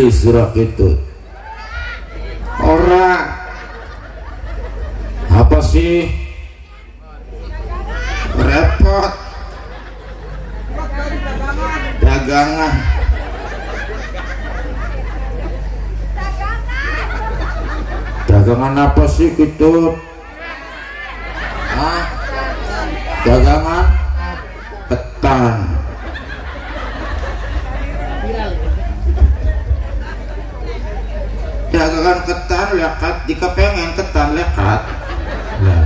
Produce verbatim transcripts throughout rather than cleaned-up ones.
iblis surak itu orang apa sih repot dagangan dagangan apa sih gitu ah dagangan ketan dagangan ketan lekat jika pengen ketan lekat nah.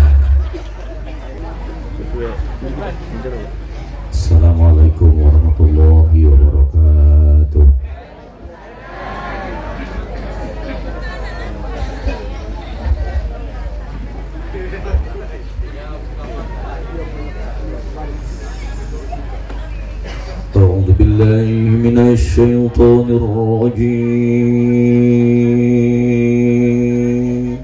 Assalamualaikum warahmatullahi wabarakatuh. A'udzu billahi minasy syaithanir rajim.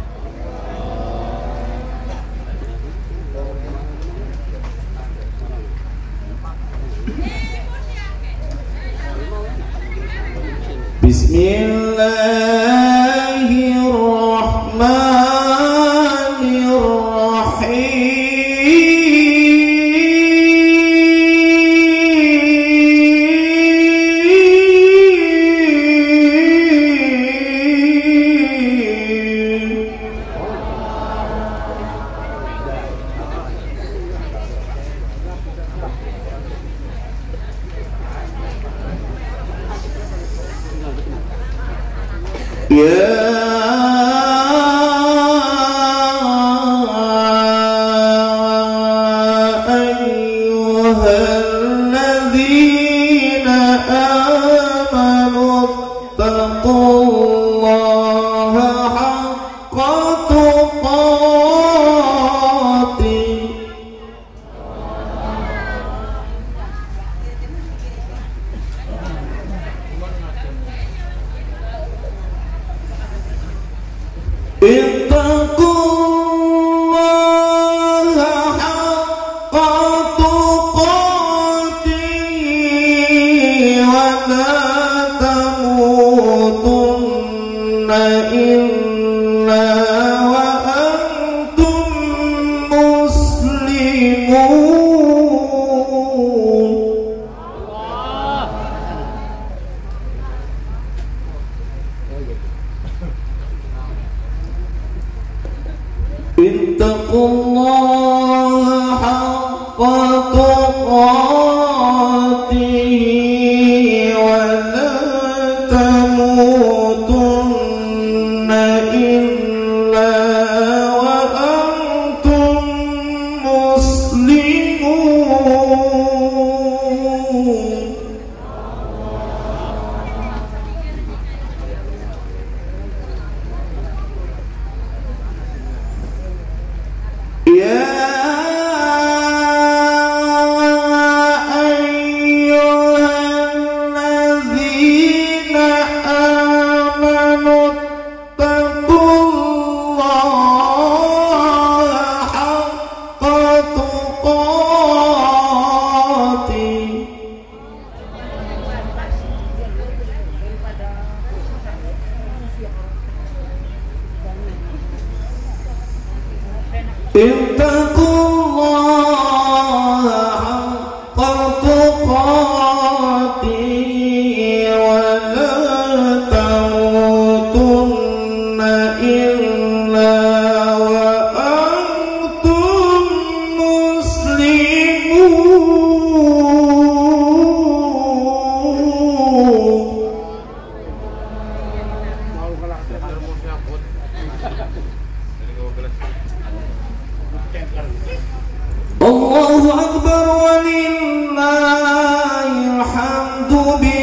Allahu Akbar walillahil hamdu.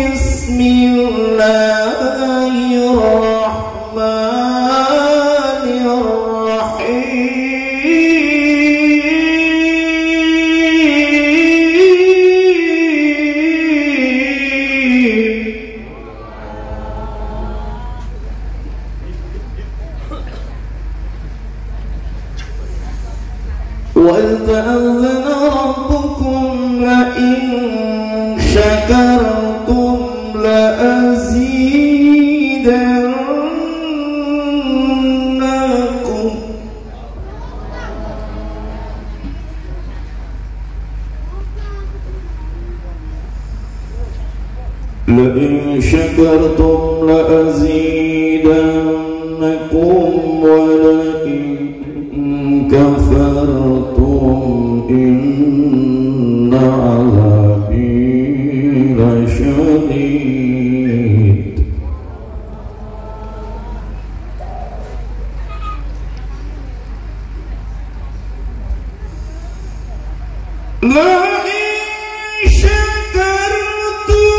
وَإِذْ تَأَذَّنَ رَبُّكُمْ لَئِن شَكَرْتُمْ لَأَزِيدَنَّكُمْ لئن شكرتم لأزيدنكم ولئن كفرتم إن عذابي لشديد. لئن شكرتم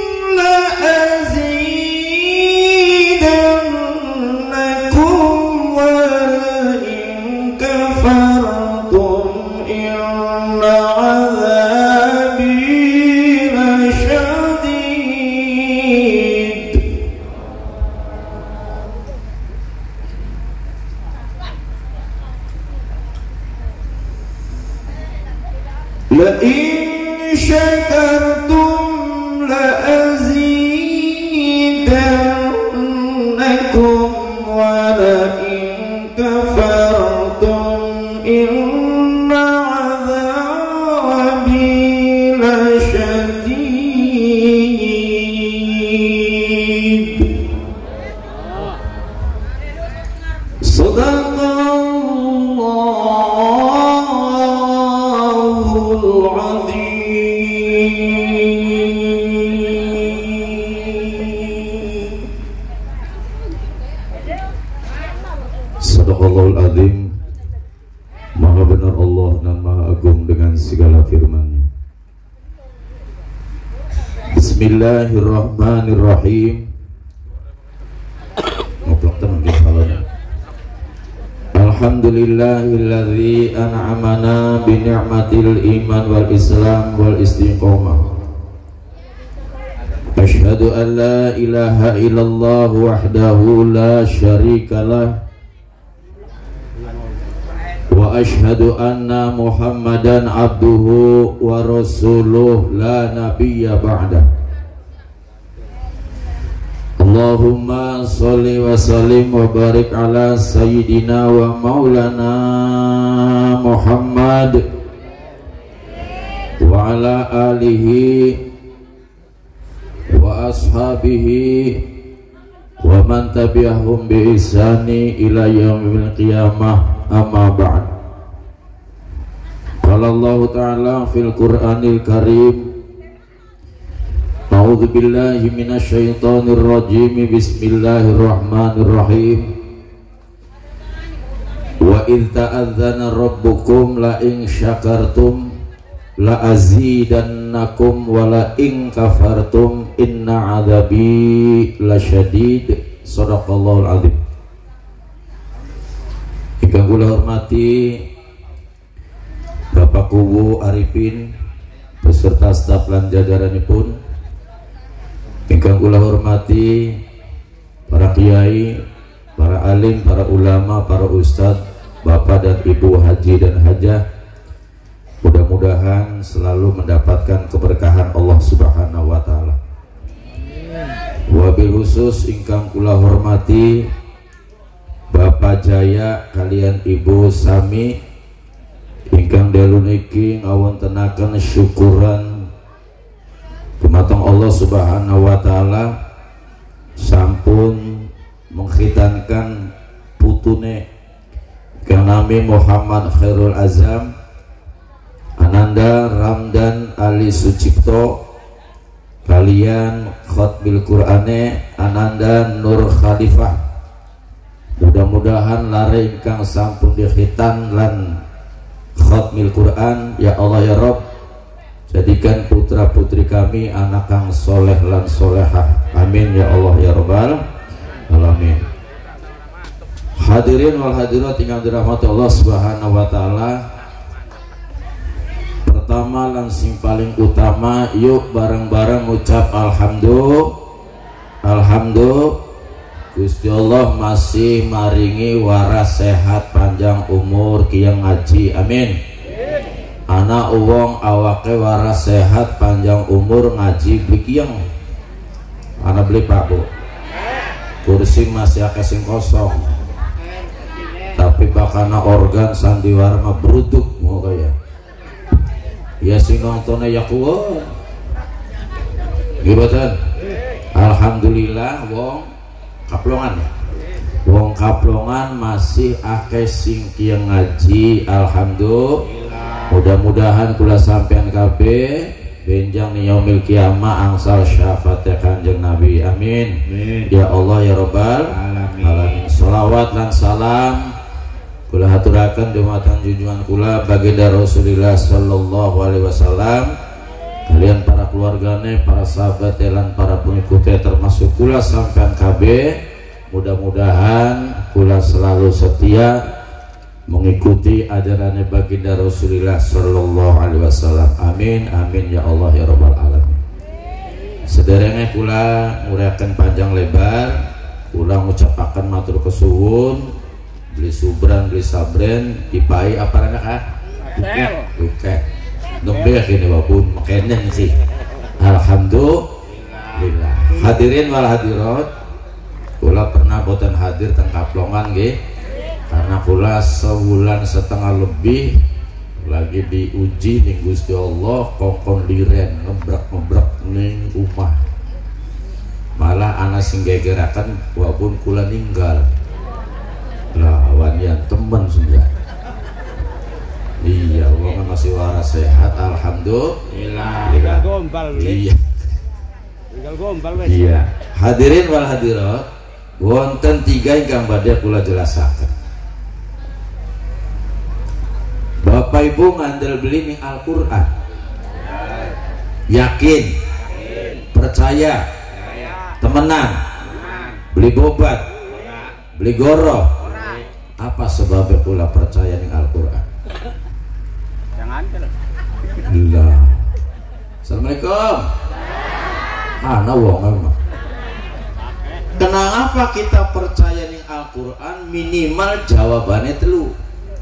لأزيدنكم ولئن كفرتم إن عذابي لشديد. لئن شكرتم لأزيدنكم ولئن كفرتم إن عذابي لشديد. صدق الله العظيم. Sadaqallahul azim. Maha benar Allah dan maha agung dengan segala firman-Nya. Bismillahirrahmanirrahim. Ngoplok teman di salahnya. Alhamdulillahilladzi an'amana bi ni'matil iman wal islam wal istiqomah. Asyhadu an la ilaha illallah wahdahu la syarikalah wa asyhadu anna Muhammadan abduhu wa rasuluh la nabiyya ba'dah. Allahumma sholli wa sallim wa barik ala sayyidina wa maulana Muhammad wa ala alihi wa ashabihi wa man tabi'ahum bi ihsani ila yaumil qiyamah. Amma ba'd. Qala Allah ta'ala fil Qur'anil Karim, a'udzu billahi minasy syaithanir rajim. Bismillahirrahmanirrahim. Wa idz ta'adzana rabbukum la in syakartum la azidannakum wa la in kafartum inna 'adzabi lasyadid. Shadaqallahul azim. Ingkang kula hormati Bapak Kuwu Arifin beserta staf lan jajaranipun, ingkang kula hormati para kiai, para alim, para ulama, para ustadz, bapak dan ibu haji dan hajah, mudah-mudahan selalu mendapatkan keberkahan Allah Subhanahu wa taala. Wabil khusus ingkang kula hormati Bapak Jaya kalian Ibu Sami ingkang dalu niki ngawontenaken syukuran dumateng Allah Subhanahu wa taala sampun mengkhitankan putune ingkang nami Muhammad Khairul Azam Ananda Ramdan Ali Sucipto kalian Khotbil Qur'ane Ananda Nur Khalifah. Mudah-mudahan lare ingkang sampun dikhitan lan khatmil Quran, ya Allah ya Rabb, jadikan putra putri kami anak kang soleh lan solehah, amin ya Allah ya Rabbal alamin. Hadirin wal hadirat ingkang dirahmati Allah Subhanahu wa taala, pertama lan sing paling utama, yuk bareng-bareng ucap alhamdulillah. Alhamdulillah Gusti Allah masih maringi waras sehat panjang umur kiyang ngaji, amin. Anak uwong awake waras sehat panjang umur ngaji beli kiyang. Anak beli Pak Bu. Kursi masih akeh sing kosong. Tapi bakana organ sandiwara mah bruduk mau kaya. Ya sing nontonnya ya kuat. Gimana? Alhamdulillah wong Kaplongan ya. Wong Kaplongan masih akeh sing kieu ngaji. Alhamdulillah. Mudah-mudahan kula sampean kabeh benjang ni yaumil kiamah angsal syafaat Kanjeng Nabi. Amin. Amin. Ya Allah ya Rabbal alamin. Alamin. Shalawat lan salam kula haturaken dumateng junjungan kula baginda Rasulullah sallallahu alaihi wasallam. Kalian para keluargane, para sahabat lan para pengikutnya termasuk kula sampean kabeh, mudah-mudahan kula selalu setia mengikuti ajarannya baginda Rasulullah sallallahu alaihi wasallam. Amin amin ya Allah ya Rabbal alamin. Sederenge kula nguraiaken panjang lebar, kula ngucapaken matur kesuwun, beli subran beli sabren dipai apa anak ah? Oke. Nembeh ini wapun makanya sih. Alhamdulillah. Hadirin wal hadirat, kula pernah boten hadir teng Kaplongan nggih. Karena kula sebulan setengah lebih lagi diuji ning Gusti Allah kokon liren ngebrek-ngebrek ning omah. Malah ana sing gegeraken walaupun kula ninggal. Lah wanian temen sudah. Iya, wong masih waras sehat, alhamdulillah. Tinggal gombal wis. Iya. Tinggal gombal wis. Iya. Hadirin wal hadirat, wonten tiga ingkang badhe kula jelasaken. Bapak Ibu ngandel beli ning Al-Qur'an. Yakin? Percaya? Temenan? Beli bobat? Beli goroh? Apa sebabnya kula percaya ning Al-Qur'an? Alhamdulillah. Assalamualaikum. Mana wong emang? Kenapa kita percaya ning Al-Qur'an? Minimal jawabannya telu.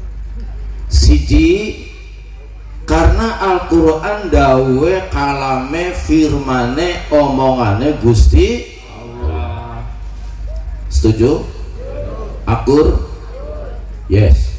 Siji, karena Al-Qur'an dawe kalame firmane omongane Gusti Allah. Setuju? Akur? Yes.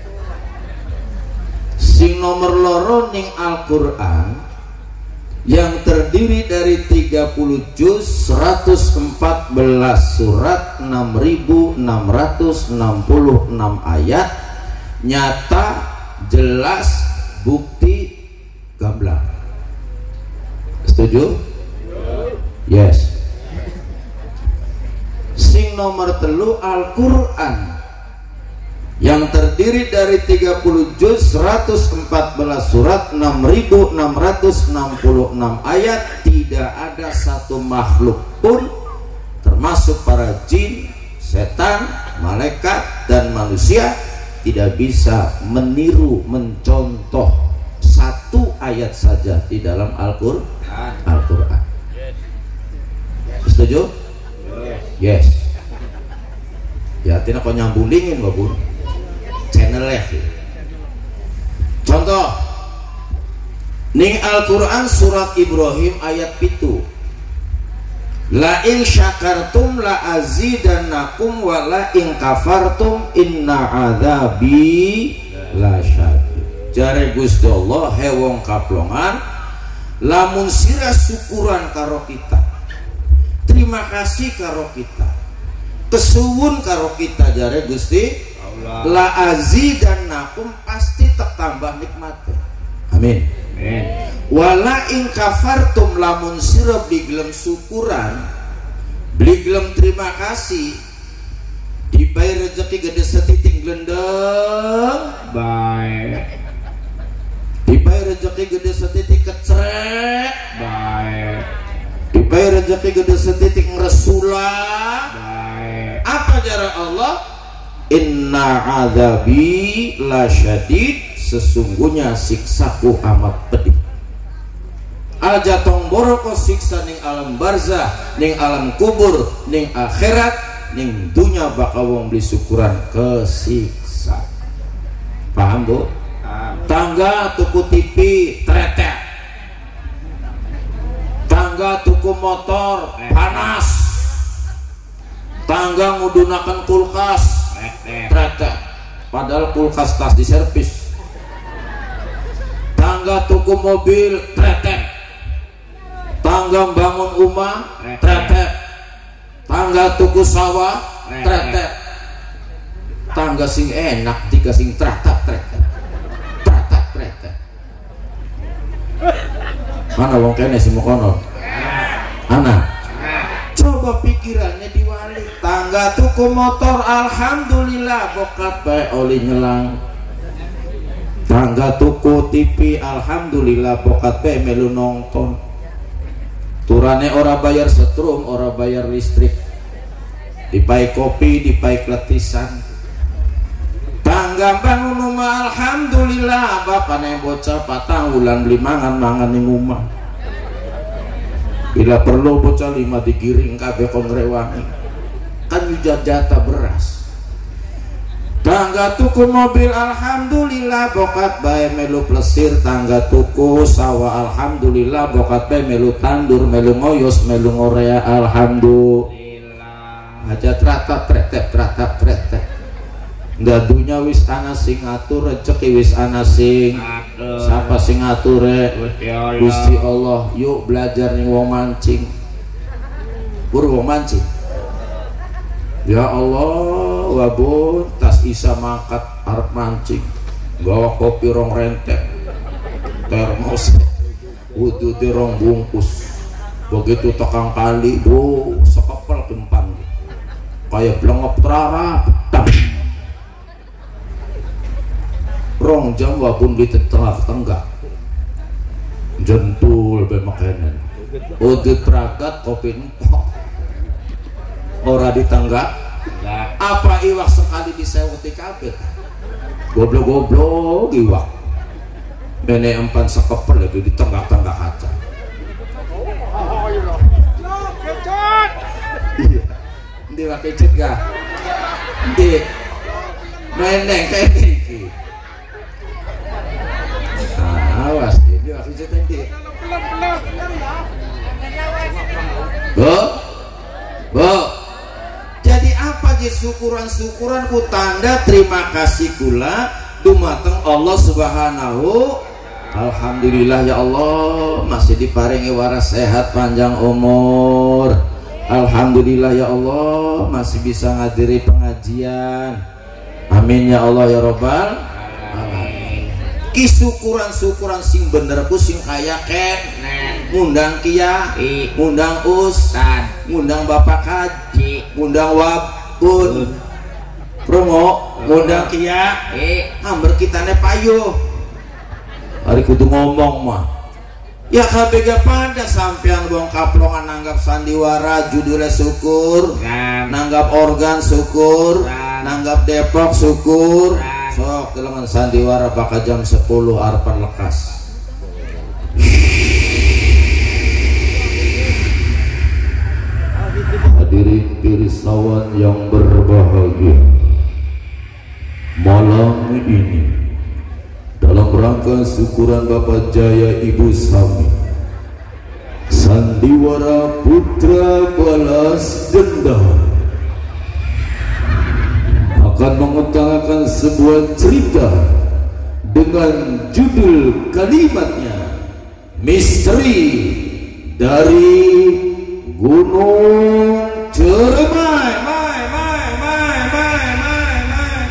Sing nomor loro ning Al-Qur'an yang terdiri dari tiga puluh juz, seratus empat belas surat, enam ribu enam ratus enam puluh enam ayat, nyata, jelas, bukti, gamblang. Setuju? Yes. Sing nomor telu Al-Qur'an yang terdiri dari tiga puluh juz, seratus empat belas surat, enam ribu enam ratus enam puluh enam ayat, tidak ada satu makhluk pun termasuk para jin, setan, malaikat dan manusia tidak bisa meniru, mencontoh satu ayat saja di dalam Al-Qur'an. Al-Qur'an. Setuju? Yes. Ya, tina kok nyambung dingin babun. Channelnya contoh ning Al-Qur'an surat Ibrahim ayat pitu, la in syakartum la azidannakum wa la in kafartum inna adzabi la syadid. Jare Gusti Allah, he wong Kaplongan, lamun sira syukuran karo kita, terima kasih karo kita, kesuwun karo kita, jare Gusti la azidannakum, pasti tak tambah nikmatnya. Amin. Amin. Wala in kafartum, lamun sira beli gelem syukuran, beli gelem terima kasih, dibayar rezeki gede setitik glendeng baik, dibayar rezeki gede setitik kecrek baik, dibayar rezeki gede setitik ngeresula baik. Apa cara Allah? Inna adzabi la syadid, sesungguhnya siksaku amat pedih. Aja tongboro ko siksa ning alam barzah, ning alam kubur, ning akhirat, ning dunya bakal wong beli syukuran kesiksa. Paham Bu? Tangga tuku T V tretek, tangga tuku motor panas, tangga ngudunakan kulkas tretek, padahal kulkas tas diservis. Tangga tuku mobil tretek, tangga bangun rumah tretet, tangga tuku sawah tretet, tangga sing enak tiga sing tretet tretet tretet tretet. Mana wong kene sing kono? Ana. Coba pikirannya diwalik. Tangga tuku motor alhamdulillah bokat bae oli nyelang. Tangga tuku T V alhamdulillah bokat bae melu nonton. Turane ora bayar setrum, ora bayar listrik. Dipai kopi, dipai kletisan. Tangga bangun rumah alhamdulillah bapane bocah patang wulan beli mangan-mangan ning omah. Bila perlu bocah lima digiring kabeh kon ngrewangi. Kan jatah beras. Tangga tuku mobil alhamdulillah bokat bae melu plesir, tangga tuku sawah alhamdulillah bokat bae melu tandur, melu ngoyos, melu ngorea alhamdulillah. Aja tratap tretet tratap tretet. Gadunya wis ana sing ngatur, rezeki wis ana sing ngatur. Siapa sing ngatur e? Gusti Allah. Gusti Allah. Yuk belajar ning wong mancing. Pur wong mancing. Ya Allah, wabun tas isa mangkat arep mancing. Gawa kopi rong rentek. Termos. Wudu di rong bungkus. Begitu tekan kali, do sekepel gempan. Kayak blengep trara. Rong jam wabun di tengah tenggak jentul be makanan udut pragat kopi empok ora di tenggak apa iwak sekali disewuti kabeh goblok-goblok iwak mene empan sekepel itu di tenggak-tenggak kaca iya ndi wae kecet ga ndi meneng kayak iki. Awas dia aku cerita dia. Bo, bo. Jadi apa je syukuran-syukuran ku tanda terima kasih kula dumateng Allah Subhanahu. Alhamdulillah ya Allah masih diparingi waras sehat panjang umur. Alhamdulillah ya Allah masih bisa ngadiri pengajian. Amin ya Allah ya Rabbal. Syukuran-syukuran sing bener ku sing kaya ken ngundang kia ngundang ustad ngundang bapak haji ngundang wabun promo ngundang kia hampir kitane payuh hari kudu ngomong mah ya kabega pada sampean gong kaplongan nanggap sandiwara judulnya syukur nanggap organ syukur nanggap Depok syukur sok telengan sandiwara bakal jam sepuluh arpan lekas. Hadirin pirsawan yang berbahagia, malam ini dalam rangka syukuran Bapak Jaya Ibu Sami Sandiwara Putra Balas Dendam akan mengutarakan sebuah cerita dengan judul kalimatnya Misteri dari Gunung Ciremai. Mai, mai, mai, mai, mai, mai.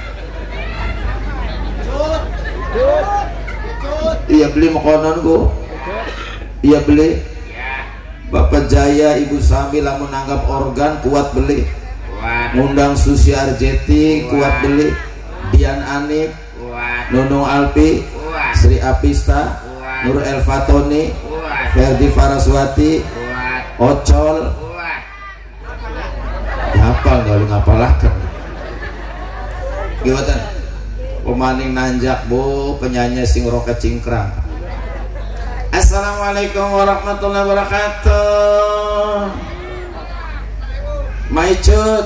Iya beli makanan go. Iya beli. Bapak Jaya Ibu Sami lamun nanggap organ kuat beli. Ngundang Susi Arjeti kuat beli, Dian Anip, Nunung Alpi, Sri Apista, Nur Elfatoni, Ferdi Faraswati, Ocol. Ngapal nggak ngapalakan? Gimana? Pemaning nanjak bu, penyanyi sing roket cingkrang. Assalamualaikum warahmatullahi wabarakatuh. Maicut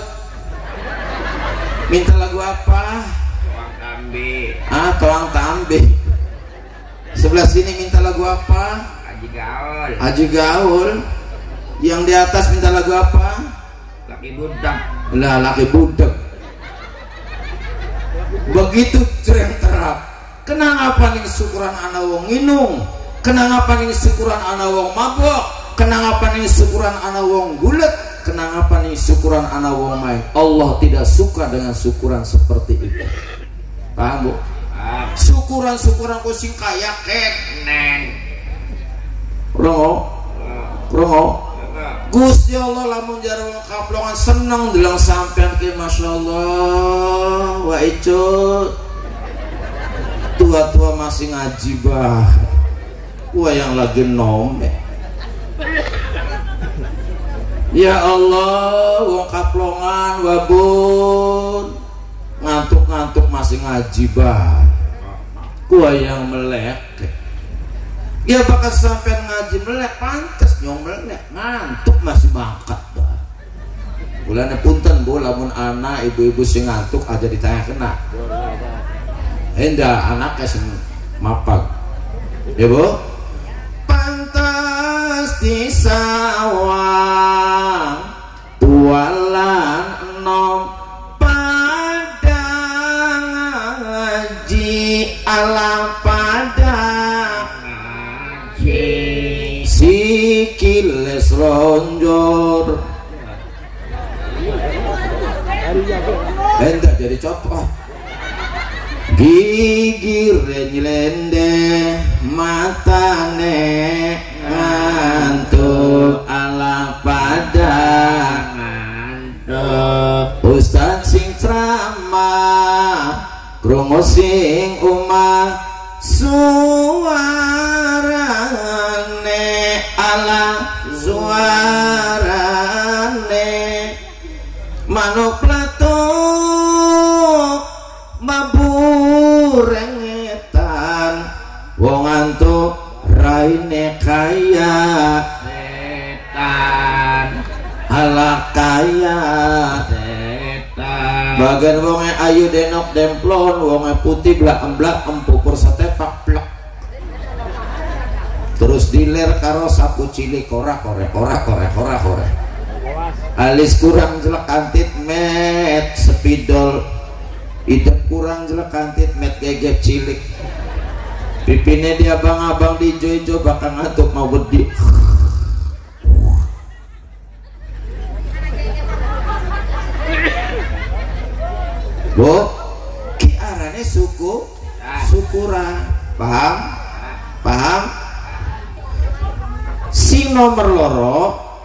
minta lagu apa? Toang Tambi. Ah, Toang Tambi. Sebelah sini minta lagu apa? Haji Gaul. Haji Gaul. Yang di atas minta lagu apa? Laki budak. Lah, laki budak. Begitu cereng terap. Kenang apa nih syukuran ana wong nginung? Kenang apa nih syukuran ana wong mabok? kenang apa nih syukuran ana wong gulet, kenang apa nih syukuran ana wong main. Allah tidak suka dengan syukuran seperti itu. Paham bu? Syukuran-syukuran ku sing kaya kek neng rongo rongo Gusti Allah lamun jarang kaplongan seneng bilang sampean ke Masya Allah wa icut tua-tua masih ngaji bah wah yang lagi nome ya Allah wong kaplongan wabun ngantuk-ngantuk masih ngaji bah gua yang melek ya bakal sampai ngaji melek pantas nyong melek ngantuk masih bangkat bah bulannya punten bu lamun anak ibu-ibu sing ngantuk aja ditanya kena hendak anaknya sing mapag ya bu pantas di sawang tualan enom pada ngaji ala pada ngaji sikiles ronjor hendak jadi copot gigi nyelende matane ngantuk ala pada ngantuk Ustaz sing ceramah krungu sing umah suarane ala suarane manuk platuk maburengetan wong antuk raine kaya setan ala kaya setan bagian wonge ayu denok demplon wonge putih blak emblak empukur setepak plak terus diler karo sapu cilik korak korek korak korek korak korek alis kurang jelek antit met sepidol idep kurang jelek antit met gegek cilik pipine dia abang-abang di ijo-ijo bakal ngantuk mau gede bu kiarane suku syukuran paham paham si nomor loro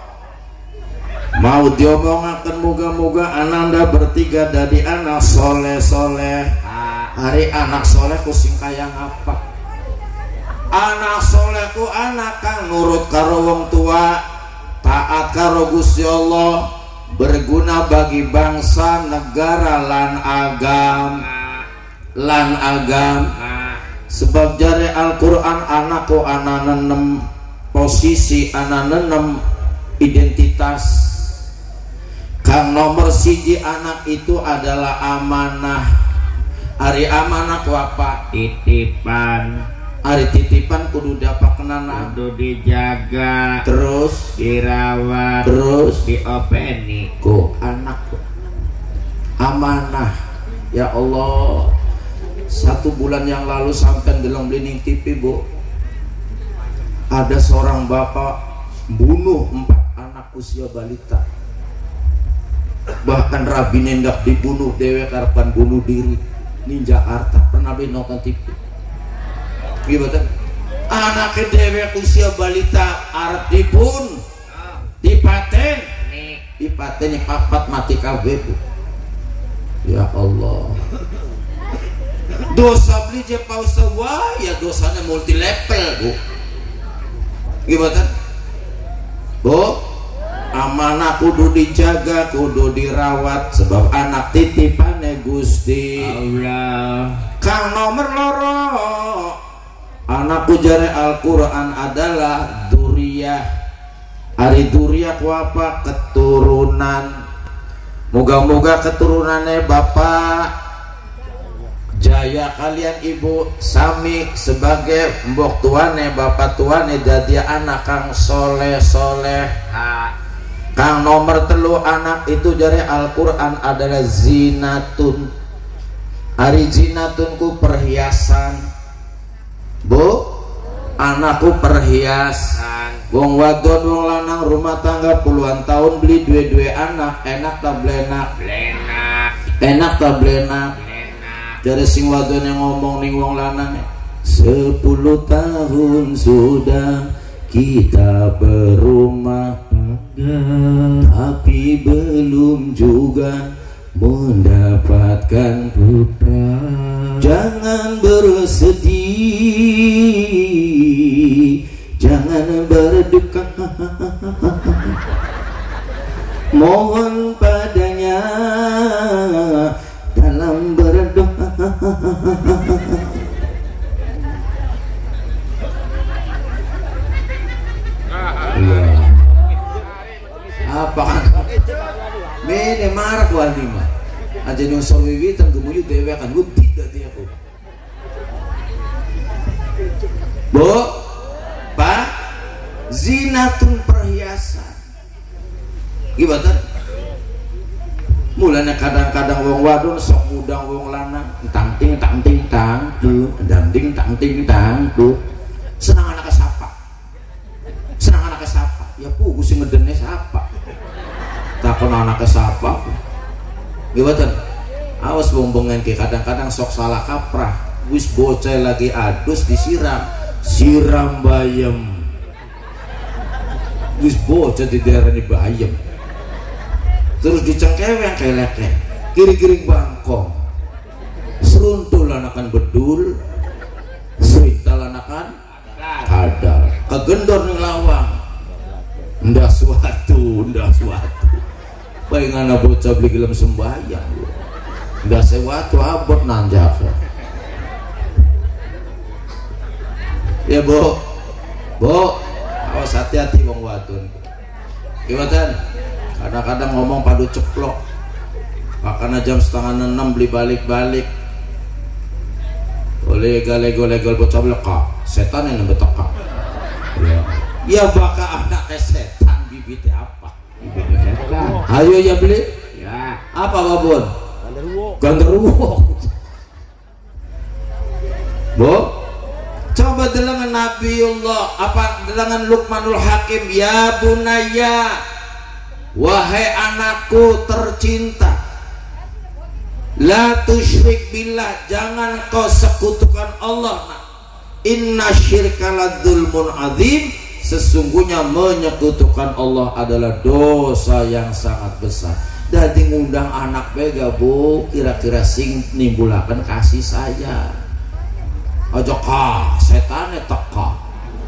mau diomongaken muga-muga ananda bertiga dari anak soleh-soleh hari anak soleh ku sing kaya ngapa anak soleh ku anak kang nurut karo wong tua taat karo Gusti Allah berguna bagi bangsa negara lan agam lan agam sebab jare Al-Quran anakku anak nenem posisi anak nenem identitas kang nomor siji anak itu adalah amanah hari amanah ku apa titipan hari titipan kudu dapat kenana kudu dijaga terus dirawat terus diopeni ku anak amanah ya Allah satu bulan yang lalu sampai dalam blining T V bu ada seorang bapak bunuh empat anak usia balita bahkan Rabi nendak dibunuh dewe karpan bunuh diri ninja harta pernah nonton T V gimana anaknya dewe usia balita arep dipun dipaten dipaten yang papat mati kabeh bu ya Allah dosa beli je pausa wah ya dosanya multi level bu gimana bu amanah kudu dijaga kudu dirawat sebab anak titipane Gusti Allah kang nomor loro anakku jare Al-Quran adalah duriyah hari duriyah ku apa keturunan moga-moga keturunannya bapak jaya kalian ibu sami sebagai mbok tuane bapak tuane jadi anak kang soleh soleh kang nomor telu anak itu jare Al-Quran adalah zinatun hari zinatun ku perhiasan bu anakku perhiasan wong wadon wong lanang rumah tangga puluhan tahun beli dua-dua anak, enak tak blenak? Blenak. Enak tak blenak? Blenak. Dari sing wadon yang ngomong ning wong lanang, sepuluh tahun sudah kita berumah tangga, tapi belum juga mendapatkan putra. Jangan bersedih, jangan berduka, mohon padanya dalam berdoa. Apa kan? Mene marak wali mah. Aja nyosor wiwitan gemuyu dewe kan gue tidak dia aku. Bu, Pak, zinatun perhiasan. Gimana? Mulanya kadang-kadang wong wadon sok mudang wong lanang, tang ting tang ting tang tuh, tang ting tang ting tang tuh. Senang anak siapa? Senang anak siapa? Ya pu, gue sih ngedene siapa? Takon anak siapa? Gimana? Awas bombongan ke kadang-kadang sok salah kaprah. Wis bocah lagi adus disiram, siram bayam. Wis bocah di daerah ini bayam. Terus dicengkeweng keleknya, kiri-kiri bangkong, seruntul anakan bedul, serintal anakan kadal, kegendor nih lawang, ndak suatu, ndak suatu. Bayangana bocah beli gelem sembahyang, ndak sewatu abot nanjak. Ya bu, bu, awas hati-hati wong wadon. Gimana? Kadang-kadang ngomong padu ceplok, makanya jam setengah enam beli balik-balik. Oleh legal-legal bocah beleka, setan yang nembeteka. Ya, ya baka anaknya setan bibitnya apa? Bibitnya setan. Ayo ya beli. Ya. Apa babon? Ganderuwo. Ganderuwo. Bu, coba delengan Nabiullah, apa delengan Luqmanul Hakim, ya bunaya. Wahai anakku tercinta, la tusyrik billah, jangan kau sekutukan Allah. Inna syirka ladzulmun adzim, sesungguhnya menyekutukan Allah adalah dosa yang sangat besar. Dadi ngundang anak bega bu, kira-kira sing nimbulakan kasih saya. Ojo ka setane teka.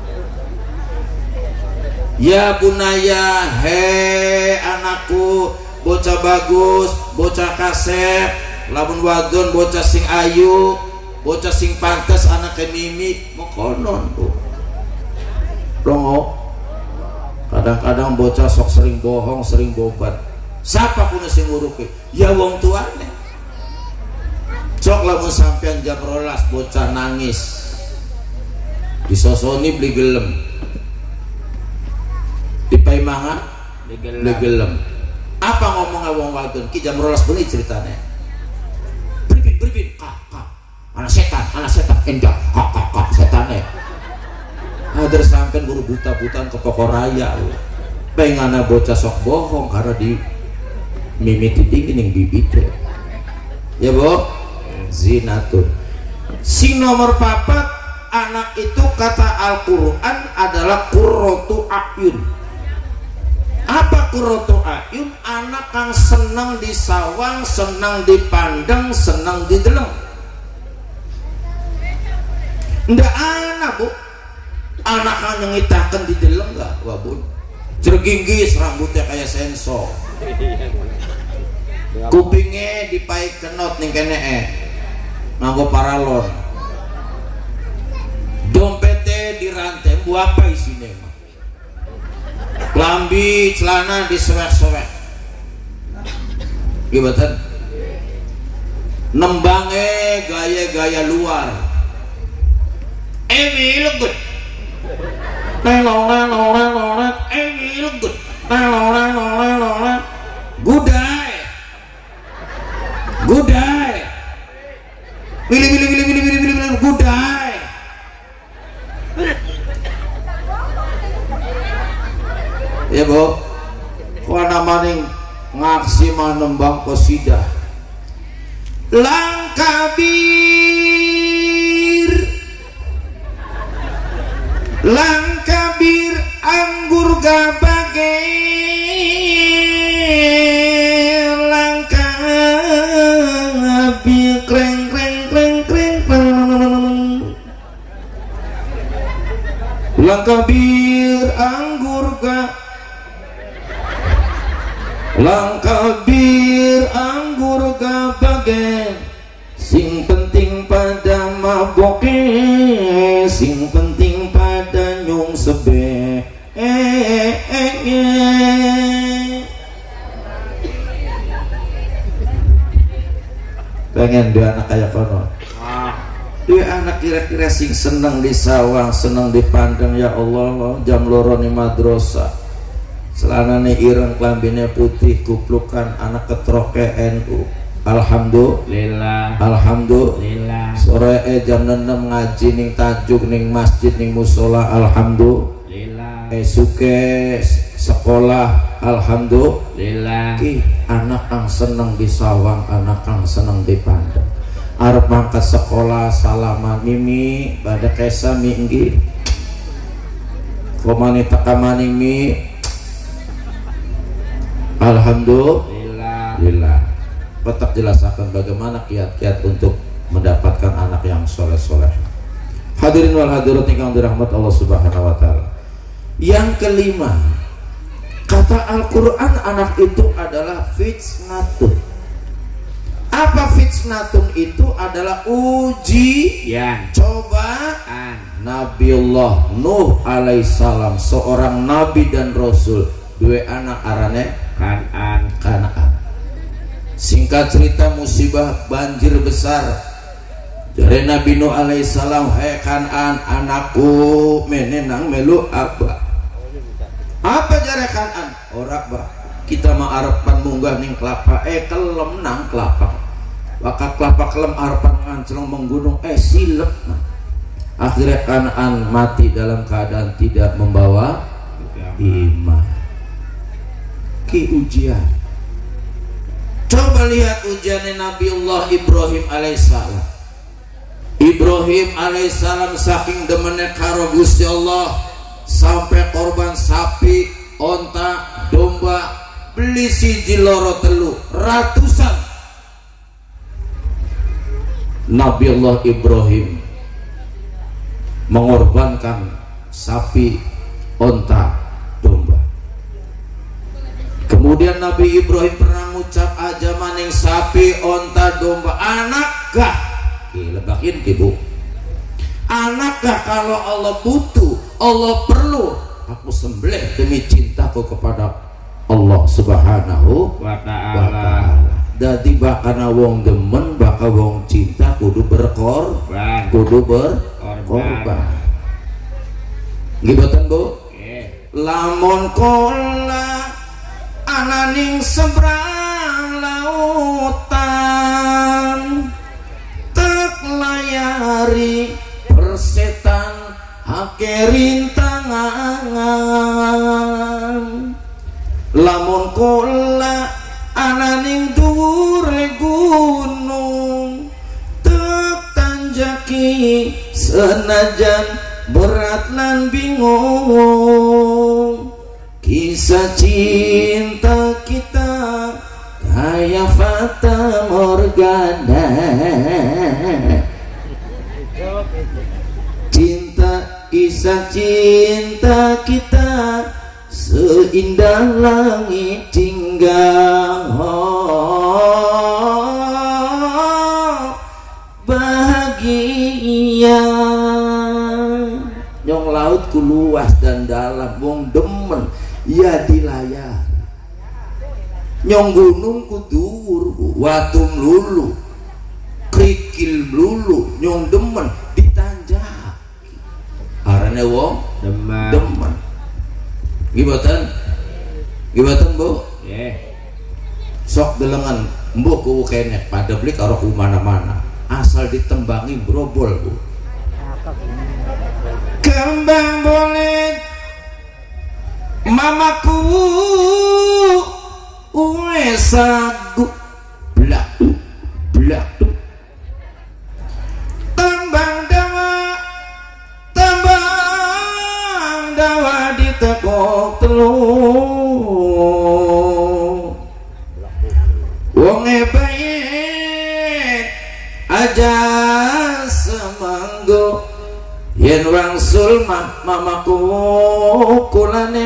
Ya bunaya, he anakku, bocah bagus, bocah kasep, lamun wadon bocah sing ayu, bocah sing pantes anaknya mimi, mokonon tuh. Rongo, kadang-kadang bocah sok sering bohong, sering bobat. Siapa pun sing ngurupi? Ya wong tuane. Cok lamun sampean jam rolas bocah nangis, disosoni beli gelem. Dipai manga legelem. Apa ngomongnya wong wadon ki jam rolas bengi ceritanya. Berbin berbin kak kak anak setan anak setan enggak kak kak kak setannya. Ada sampean buru buta-butaan ke pokok raya. Pengana bocah sok bohong karena di mimiti dingin yang bibitnya. Ya bu, zinatun. Sing nomor papat, anak itu kata Al-Quran adalah qurratu a'yun. Apa qurratu a'yun? Anak kang senang disawang, senang dipandang, senang dideleng. Ndak anak bu, anak kang nyengitakan dideleng nggak? Wah bu, jerginggis rambutnya kayak sensor, kupingnya dipaik kenot nih kene eh, nganggo paralon, dompetnya dirantai, bu apa isinya? Lambi celana disewek-sewek, gimana? Nembangnya gaya-gaya luar, emi legut, nelong-nelong-nelong, emi legut, nelong-nelong-nelong, gudai, gudai, pilih-pilih-pilih-pilih-pilih, gudai. langkabir langkabir anggur gabage langkabir kreng kreng kreng kreng langkabir anggur ga langkabir anggur gabage sing penting pada maboke sing penting pada nyung sebe eh, eh, eh. Pengen dia anak kayak kono dia anak kira-kira sing seneng di sawang seneng dipandang ya Allah jam loro ni madrasah selanane ireng klambine putih kuplukan anak ketroke N U alhamdulillah alhamdulillah sore e jam enam ngaji ning tajuk ning masjid ning musola alhamdulillah esuke sekolah alhamdulillah ki anak kang seneng di sawang anak kang seneng dipandang arep mangkat sekolah salaman mimi pada kesa minggi komani takamani mi alhamdulillah lillah petak jelaskan bagaimana kiat-kiat untuk mendapatkan anak yang soleh-soleh. Hadirin wal hadirat ingkang dirahmat Allah Subhanahu wa taala. Yang kelima, kata Al-Qur'an anak itu adalah fitnatun. Apa fitnatun itu adalah ujian, cobaan. Nabiullah Nuh alaihissalam seorang nabi dan rasul, dua anak arane Kan'an. Kan'an. Singkat cerita musibah banjir besar. Dari Nabi Nuh alaihissalam, "Hai Kan'an, anakku menenang melu apa?" Apa jare Kan'an? Ora bah. Kita mah arepan munggah ning kelapa, eh kelem nang kelapa. Maka kelapa kelem arepan nganclong menggunung, eh silep. Nah. Akhirnya Kan'an mati dalam keadaan tidak membawa iman. Ki ujian. Coba lihat ujiannya Nabiullah Ibrahim alaihissalam. Ibrahim alaihissalam saking demennya karo Gusti Allah sampai korban sapi, onta, domba, beli siji loro telu ratusan. Nabiullah Ibrahim mengorbankan sapi, onta, domba. Kemudian Nabi Ibrahim pernah ngucap aja maning sapi, onta, domba, anakkah? Lebakin ibu. Anakkah kalau Allah butuh, Allah perlu, aku sembelih demi cintaku kepada Allah Subhanahu wa ta'ala. Dadi bakana wong demen, bakal wong cinta kudu berkorban, kudu berkorban. Gimana Bu? Lamun kola ananing seberang lautan tek layari persetan hake rintangan lamun kola ananing dhuwure gunung tek tanjaki senajan berat lan bingung kisah cinta kita kayak Fata Morgana cinta kisah cinta kita seindah langit jingga oh, bahagia nyong laut ku luas dan dalam wong demen ya di layar nyong gunung ku dhuwur watu mlulu krikil mlulu nyong demen ditanjak arane wong demen demen gibatan gibatan Bu yeah. Sok delengan mbuh ku kenek pada beli karo ku mana-mana asal ditembangi brobol Bu kembang boleh mamaku uwe sagu blak blak aja semanggo yen wangsul mah mamaku kulane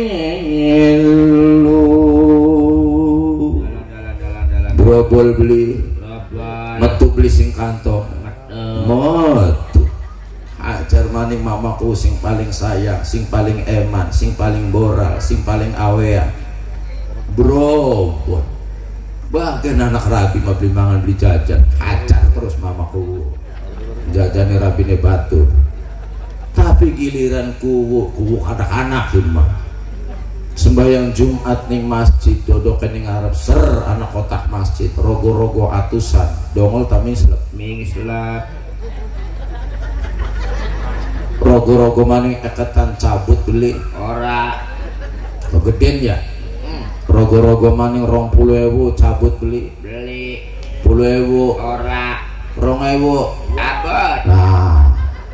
melu brobol beli metu beli sing kantong metu ajar maning mamaku sing paling sayang, sing paling eman, sing paling boral, sing paling awean brobol bagian anak rabi mah beli mangan beli jajan acar terus mamaku jajannya rabine batu. Tapi giliran kuwu kuwu anak-anak mah sembahyang Jumat ning masjid dodokan ning ngarep ser anak kotak masjid rogo-rogo atusan dongol tami selep ming selap rogo-rogo maning eketan cabut beli ora kegedean ya hmm. rogo-rogo maning rong puluh ewu cabut beli beli puluh ewu ora rong ewu abot nah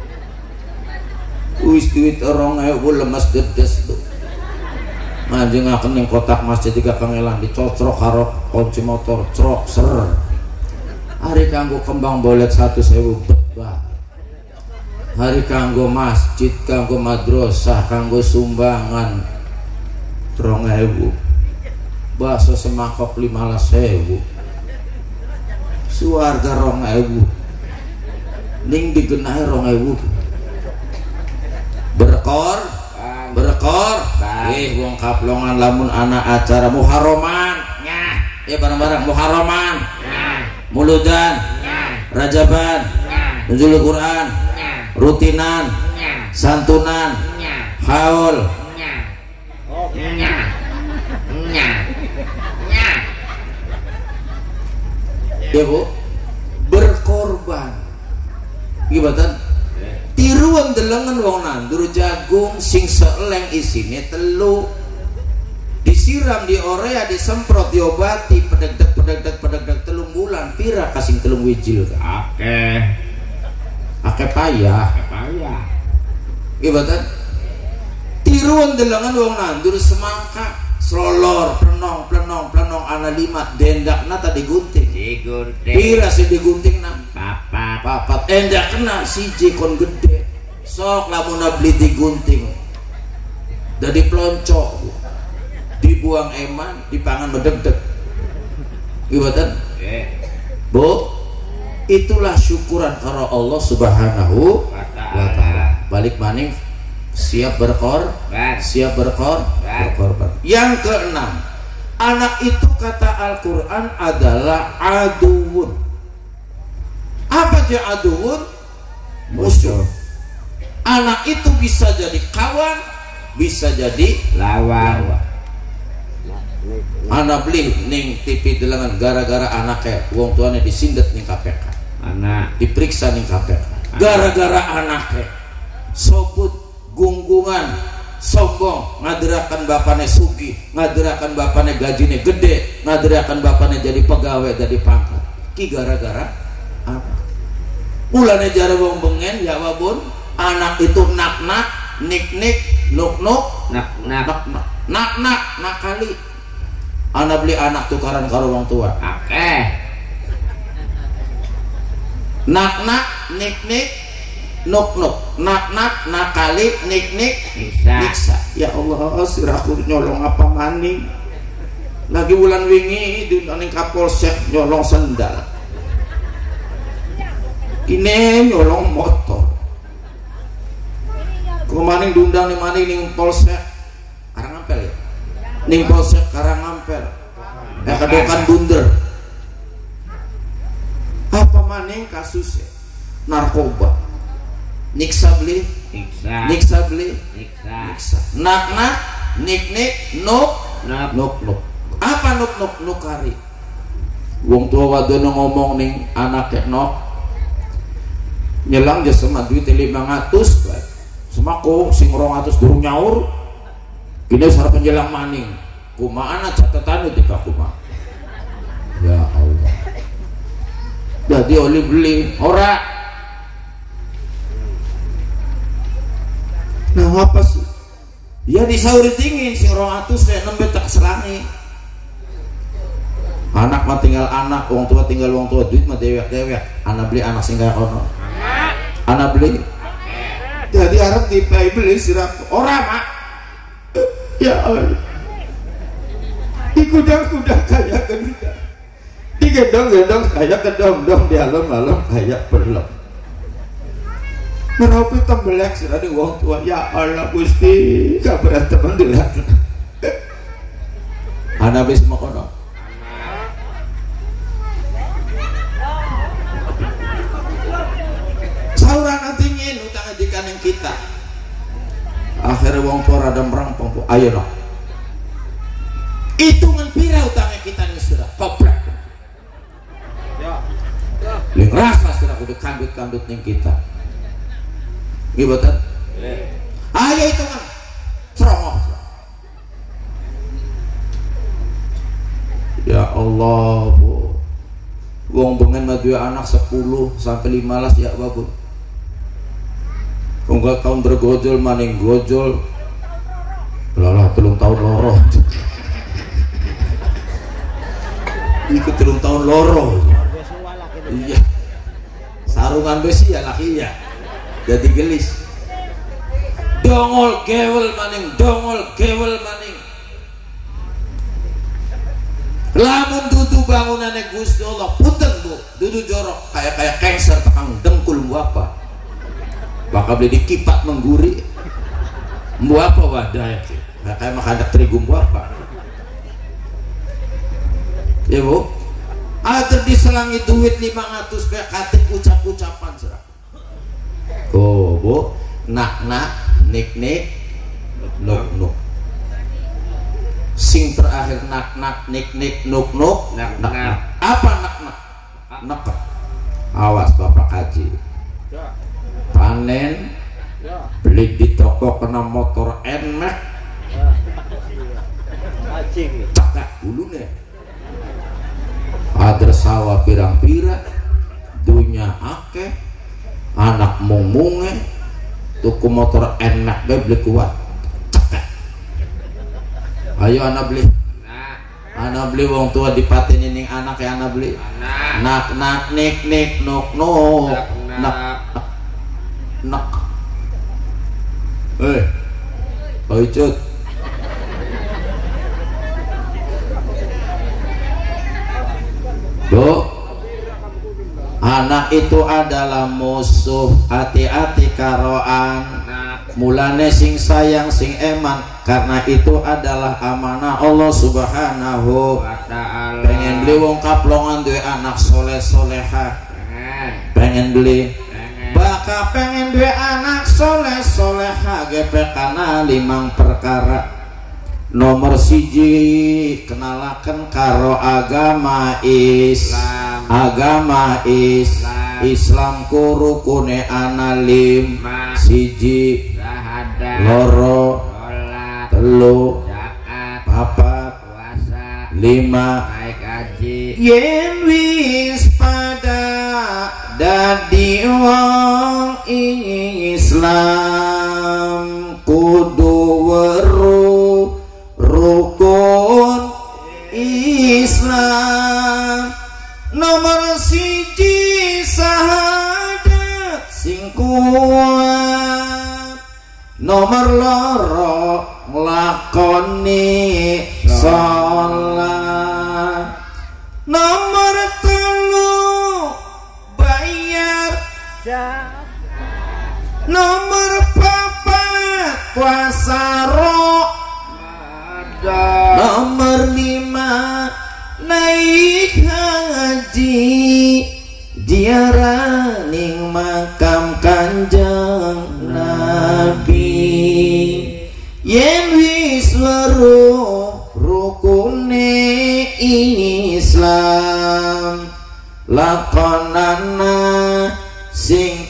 wis duit rong ewu lemes dedes tuh anjing akan yang kotak masjid tiga kangelan dicocrok karo kunci motor crok ser hari kanggo kembang bolet satu sewu betbah hari kanggo masjid kanggo madrasah kanggo sumbangan rong ewu bakso semangkok lima belas sewu suarga rong ewu ning digenahi rong ewu berkor berkor eh wong kaplongan lamun anak acara muharraman nyah ya bareng-bareng muharraman nyah muludan nyah rajaban nyah nuzul Quran nyah rutinan nyah santunan nyah haul nyah nyah nyah nyah ya bu berkorban gimana tiruan delengan wong nandur jagung sing seeleng isine telu disiram di orea disemprot diobati pedegdeg pedegdeg pedegdeg telung bulan pira kasing telung wijil akeh akeh payah payah gimana tiruan delengan wong nandur semangka selolor plenong plenong plenong ana lima dendakna tadi gunting digunting pira sih digunting nang papat papat endak kena siji kon gede sok lamun beli digunting dari pelonco dibuang eman dipangan medegdeg gimana eh bu itulah syukuran karo Allah subhanahu wa ta'ala balik maning siap berkor siap berkor berkorban. Yang keenam anak itu kata Al-Quran adalah aduun. Apa aja aduun? Musuh. Anak itu bisa jadi kawan, bisa jadi lawan. Anak beli ning T V delengan gara-gara anaknya wong tuanya disindet ning K P K. Anak Diperiksa ning K P K. Gara-gara anaknya sobut gunggungan sombong ngaderakan bapaknya sugi, ngaderakan bapaknya gajinya gede, ngaderakan bapaknya jadi pegawai jadi pangkat. Ki gara-gara apa? Mulane jare wong bengen ya wabun anak itu nak-nak, nik-nik, nuk-nuk, nak-nak, nak-nak, nak-nak, nakali. Anak beli anak tukaran karo wong tua. akeh Nak-nak, nik-nik, nuk-nuk, nak-nak, nakali, nik-nik, bisa niksa. Ya Allah, siraku nyolong apa maning. Lagi bulan wingi di ning Kapolsek nyolong sendal. Kini nyolong motor. Kumaning diundang ning maning ning Polsek Karangampel ya. Ning Polsek Karangampel. Ya kedokan bunder. Apa maning kasusnya? Narkoba. Niksa beli, niksa niksa beli, niksa niksa. Nak nak, nik nik, nuk, nak nuk nuk. Apa nuk nuk nukari? Wong tua wadono ngomong ning anaknya nok. Nyelang jasa sama duit lima ratus, semaku sing rong atus durung nyaur. Kini sarap penjelang maning. Kumaana catatan itu kak kuma. Ya Allah. Jadi oli beli ora. Nah apa sih? Ya disauri dingin sing rong atus saya nembe tak selangi. Anak mah tinggal anak, wong tua tinggal wong tua, duit mah dewek-dewek. Anak beli anak sing kaya ono. Anak beli. Jadi Arab dipai beli sirap orang mak. Ya Allah. Di gudang-gudang kaya kedua. Di gendong-gendong kaya kedong-dong, di alam-alam kaya belum. Meropi tembelek sirah di wong tua. Ya Allah Gusti, kabaran teman dulu. Anak beli semua kono. Sauran nanti ngin utang ajikan yang kita akhirnya wong tua rada merampung po ayo no hitungan pira utangnya kita nih sudah koplek ling rasa sudah udah kandut-kandut nih kita gimana ayo hitungan ceromoh ya Allah bu wong bengen mah dua anak sepuluh sampai lima belas ya babu. Enggak tahun bergojol maning gojol. Lalah telung tahun loro. Ikut telung tahun loro. Iya. Sarungan besi ya laki ya. Jadi gelis. Dongol gewel maning, dongol gewel maning. Lamun dudu bangunannya Gusti Allah punten bu, dudu jorok kayak kayak cancer tekang dengkul bu apa? Bakal beli dikipat mengguri, bu apa wadah itu? Kayak makan terigu bu apa? Ya bu, ada diselangi duit lima ratus pe katik ucap-ucapan serah. Oh bu, nak nak, nik nik, nuk nuk. Sing terakhir nak nak nik nik nuk nuk nak nak, nak. Apa nak nak nak awas bapak kaji panen beli di toko kena motor enak cakak dulu nih ada sawah pirang-pirang dunya akeh anak mung-munge tuku motor enak be beli kuat cakak. Ayo anak beli, anak beli wong tua dipatenin ning anak ya anak beli, nak nak nik nik nuk nuk nak nak, eh, oi cut, do, anak itu adalah musuh, hati-hati karoan. Mulane sing sayang sing eman karena itu adalah amanah Allah subhanahu wa ta'ala. Pengen beli wong kaplongan duwe anak soleh soleha pengen beli baka pengen duwe anak soleh soleha gepe kana limang perkara. Nomor siji kenalaken karo agama Islam. Agama Islam Islam ku rukune ana lim siji loro telu papat lima yen wis pada dadi wong Islam kudu weruh rukun Islam. Nomor siji sahadat sing kuat. Nomor loro nglakoni sholat. Nomor telu bayar. Nomor papat puasa Ramadan. Nomor lima naik haji diaraning makam Kanjeng Nabi. Yen wis weruh rukune Islam lakonana sing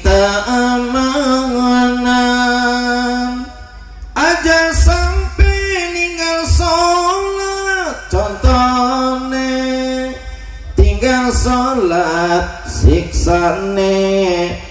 ta'amanan aja sampai ninggal sholat. Contohnya tinggal sholat siksane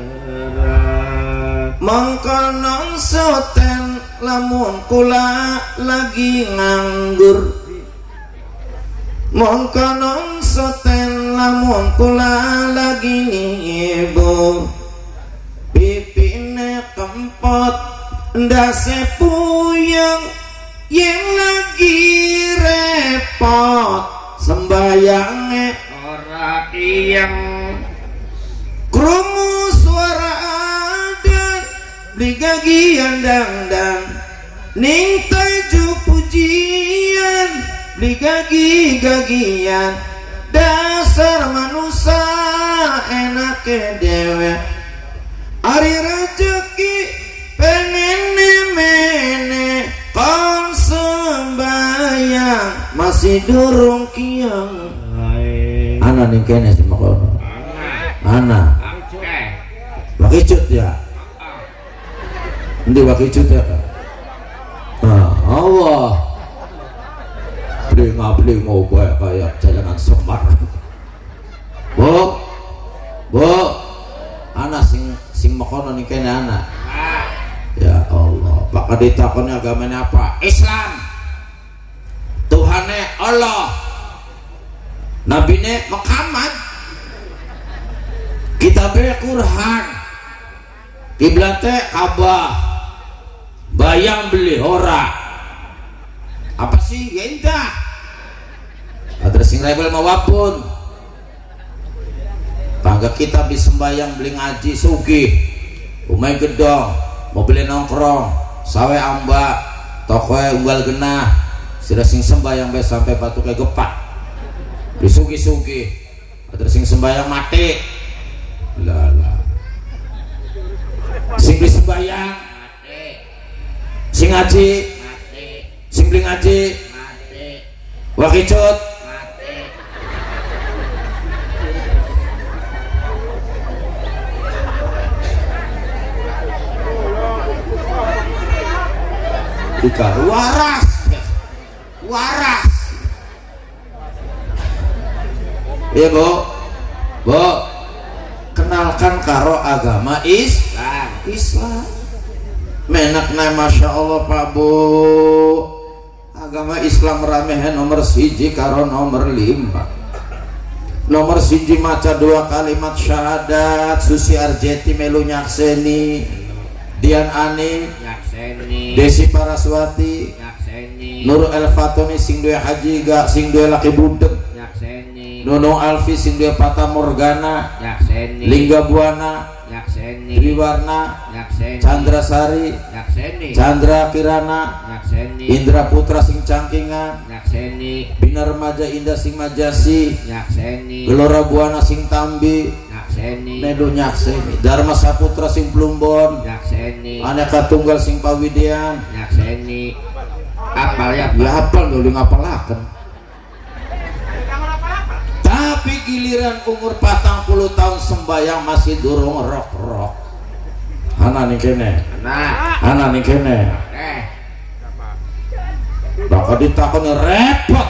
mengkonon soten lamun kula lagi nganggur mongko non soten lamun kula lagi nibu pipine kempot ndase puyeng yang lagi repot sembayange ora iyeng krungu suara adan beli gagian dangdang ning taju pujian beli gagi-gagian dasar manusia enake dewe ari rezeki pengen mene kon sembayang masih durung kiang ana ning kene si makono ana wakicut ya endi wakicut ya ah Allah bling-bling bae kayak jalangan Semar bu bu ana sing sing makono ning kene ana ya Allah Pak ditakoni agamanya apa Islam Tuhane Allah Nabine Muhammad kitabnya Quran kiblatnya Ka'bah bayang beli ora apa sih genta ada sing rebel mawapun tangga kita bisembayang beli ngaji sugih umay gedong mobilnya nongkrong sawe amba tokoe unggal genah sudah sing sembayang be sampai batuknya gepak disugi-sugi ada sing sembayang mati lala sing beli sembayang mati sing ngaji mati sing beli ngaji mati wakicut mati Ika waras waras iya bu bu kenalkan karo agama Islam Islam menakna Masya Allah Pak Bu agama Islam ramehe nomor siji karo nomor lima nomor siji maca dua kalimat syahadat Susi Arjeti melu nyakseni Dian Ani nyakseni Desi Paraswati nyakseni Nurul El Fatoni sing dua haji gak sing dua laki budeg nyakseni Nunung Alfi sing dua Fata Morgana nyakseni Lingga Buana nyakseni Triwarna nyakseni Chandra Sari nyakseni Chandra Kirana nyakseni Indra Putra sing cangkingan nyakseni Bina Remaja Indah sing Majasi nyakseni Gelora Buana sing Tambi nyakseni Medu nyakseni Dharma Saputra sing Plumbon nyakseni Aneka Tunggal sing Pawidian nyakseni apal ya ya hafal dulu ngapalaken tapi giliran umur patang puluh tahun sembayang masih durung rok-rok ana ning kene nah ana ning kene eh bakal ditakoni repot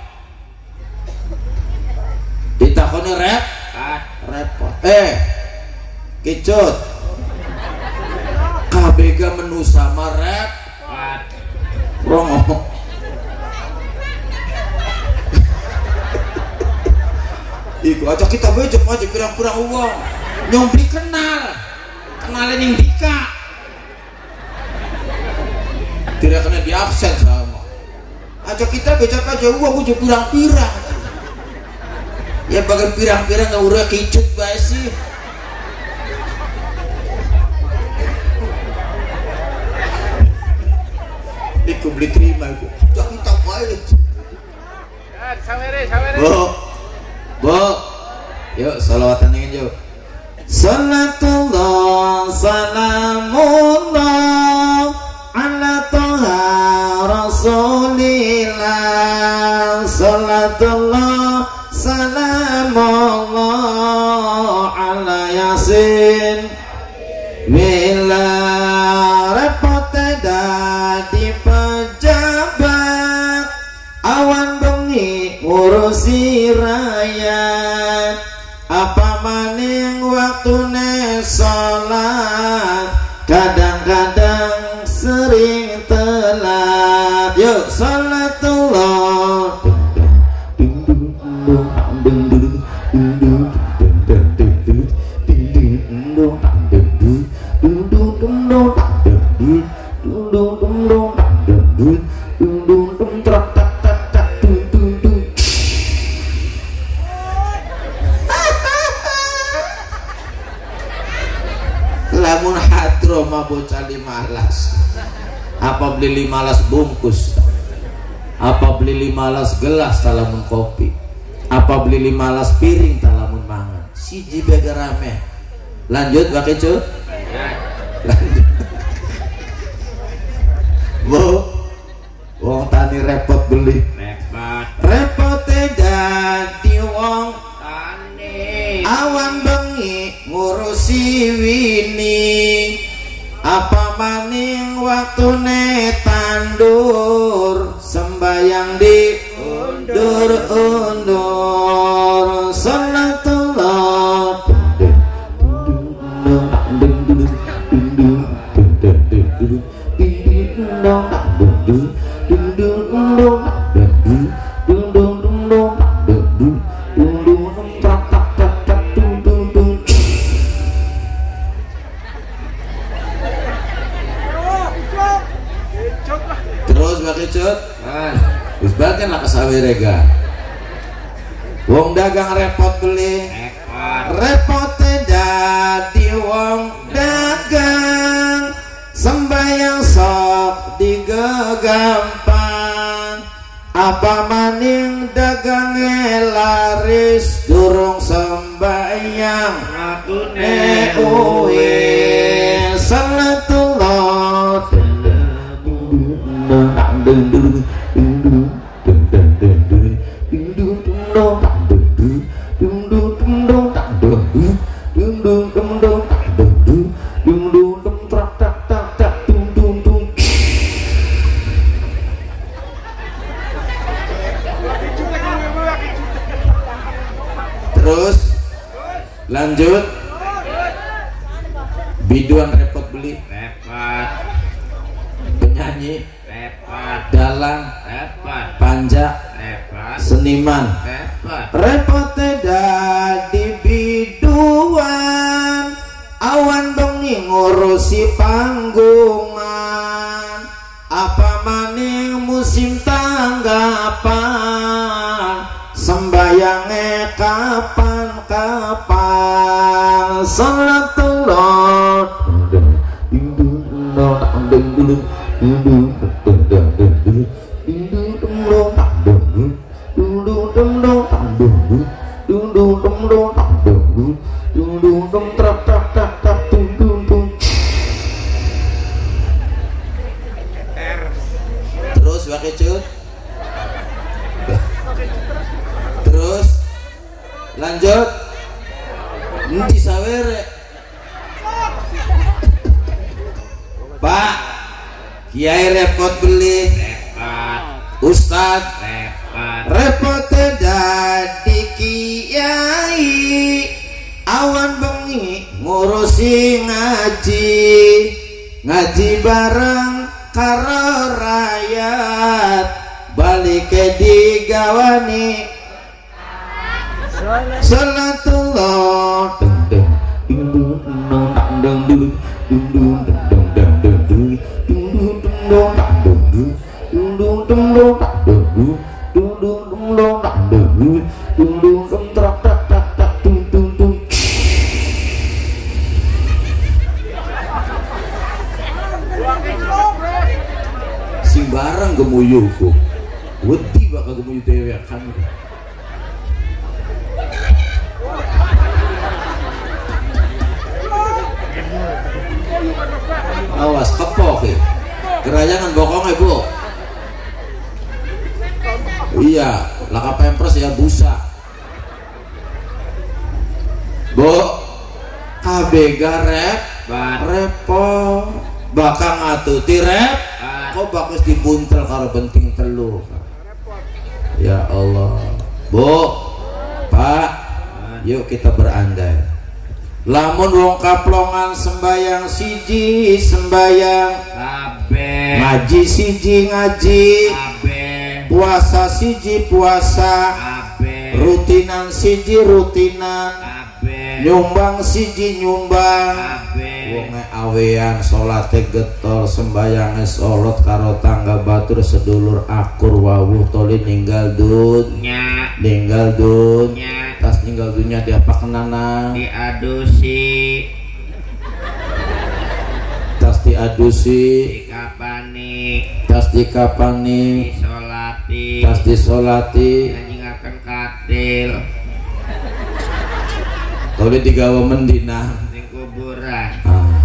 ditakoni rep ah repot eh kicut kabega menu sama rep ah rongo iku aja kita bejek aja pirang-pirang uang nyong beli kenal kenalin yang Dika tidak kena di absen sama aja kita bejek aja uang udah pirang-pirang ya bagian pirang-pirang gak udah kicut bae sih iku beli terima iku aja kita bae bu bu yuk salawatan ingin yuk salatullah salamullah ala toha rasulillah salatullah salamullah ala yasin bila repotnya dadi pejabat awan bengi ngurusi rakyat apa maning waktune sholat kadang-kadang sering telat yuk salatullah lamun hadro mah bocah limalas. Apa beli limalas bungkus? Apa beli limalas gelas talamun kopi? Apa beli limalas piring talamun mangan? Siji bega rame. Lanjut pakai cut. Lanjut. Bu, wong tani repot beli. Repot. Repot dadi wong Tani. awan bengi ngurusi wini. Apa maning waktune tandur sembayang di undur-undur salatullah. Terus pakai cut, wis bagian lah kesawi rega. Wong dagang repot beli, Repot. repot dadi wong dagang sembayang sok digegampang. Apa maning dagange laris durung sembayang Lakune uwe salatullah. Terus lanjut, biduan repot beli, Repot. penyanyi, Repot. dalang, Repot. panja, Repot. seniman, Repot. repot dadi biduan awan bengi ngurusi panggungan. Apa maning musim tanggapan sembayange kapan-kapan salatullah. Terus pakai cut. Terus lanjut nanti sawere Pak Kiai repot beli, Repot. Ustad Repot. repot dadi kiai awan bengi ngurusi ngaji, ngaji bareng karo rakyat balik ke digawani salatullah. Sing bareng gemuyuku wedi bakal gemuyu dewek kan. Awas kepok ya, gerayangan bokong ya bu. Iya, laka pempres ya busa. Bu, K B G rep, repot, bakal ngatuti rep, kok bagus dibuntel karo benting telur. Ya Allah, Bu, Pak, yuk kita berandai. Lamun wong kaplongan sembayang siji sembayang, Kabeh. ngaji siji ngaji, Kabeh. puasa siji puasa, Kabeh. rutinan siji rutinan, Kabeh. nyumbang siji nyumbang. Kabeh. Wonge awean salate getol sembayange solot karo tangga batur sedulur akur wawuh toli ninggal dun Nya. ninggal dun Nya. tas ninggal dunya diapa kenana Diadusi. diadusi dikapani tas dikapani disolati tas disolati nyanyiaken katil kalau digawa mendina ning kuburan. ah.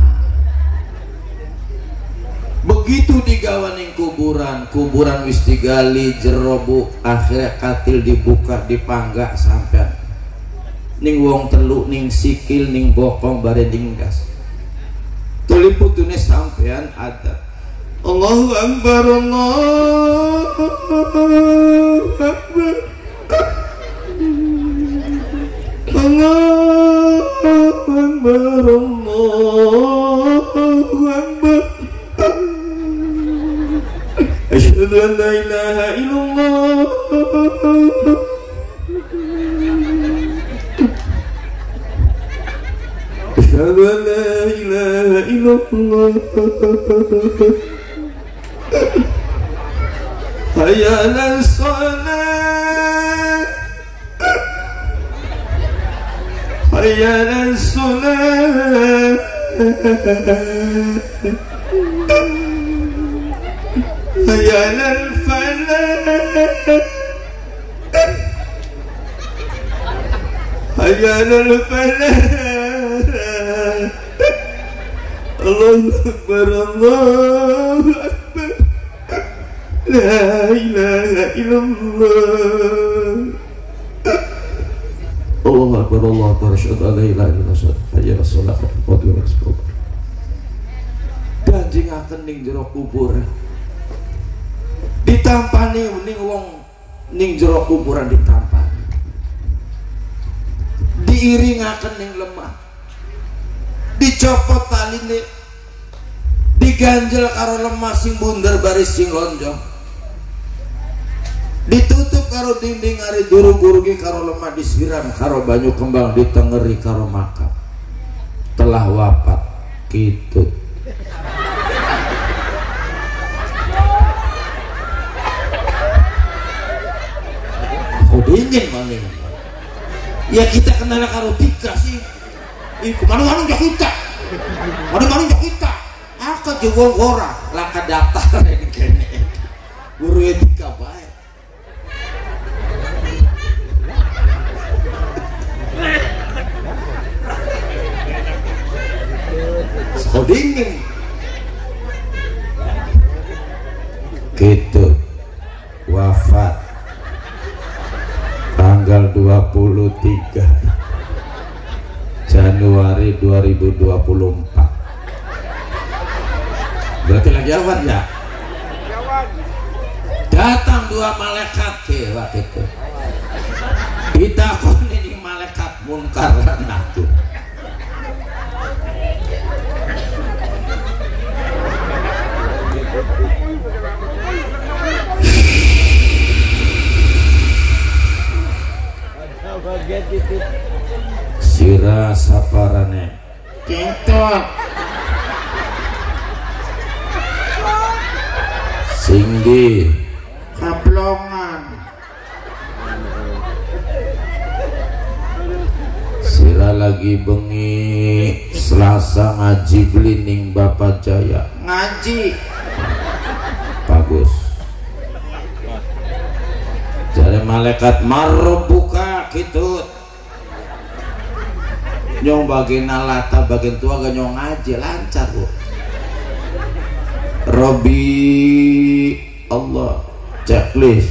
Begitu digawa ning kuburan kuburan wis digali jerobu akhirnya katil dibuka dipanggak sampean ning wong telu ning sikil ning bokong bare dinggas tuli putune sampean ada Allahu Akbar Allahu Akbar Allahu Akbar Allahu Akbar Asyhadu an la ilaha illallah Asyhadu an la ilaha illallah Hayya 'alas shalah Hayya 'alas shalah Hayya 'alal falah Hayya 'alal falah Allahu Akbar Allahu Akbar La ilaha illallah Allahu Akbar Allahu Akbar asyhadu an la ilaha illallah hayya 'alas shalah wa qad rasulullah danjingaken ning jero kubur ditampani ning wong ning jero kuburan ditampani diiringaken ning lemah dicopot taline diganjel karo lemah sing bunder baris sing lonjong ditutup karo dinding ari duru-gurugi karo lemah disiram karo banyu kembang ditengeri karo makam telah wafat kitut dingin maning ya kita kenal karo tika sih iku mana-mana jak kita mana-mana jak kita aka juga ora laka daftar ini kene guru etika bae so dingin gitu wafat tanggal dua puluh tiga Januari dua ribu dua puluh empat berarti lagi awan ya datang dua malaikat ke waktu itu ditakut ini malaikat munkar dan nakir sira saparane kentot singdi kaplongan sira lagi bengi Selasa ngaji blining Bapak Jaya ngaji bagus jare malaikat marro buka gitu nyong bagian alata bagian tua gak nyong ngaji lancar bu Robi Allah checklist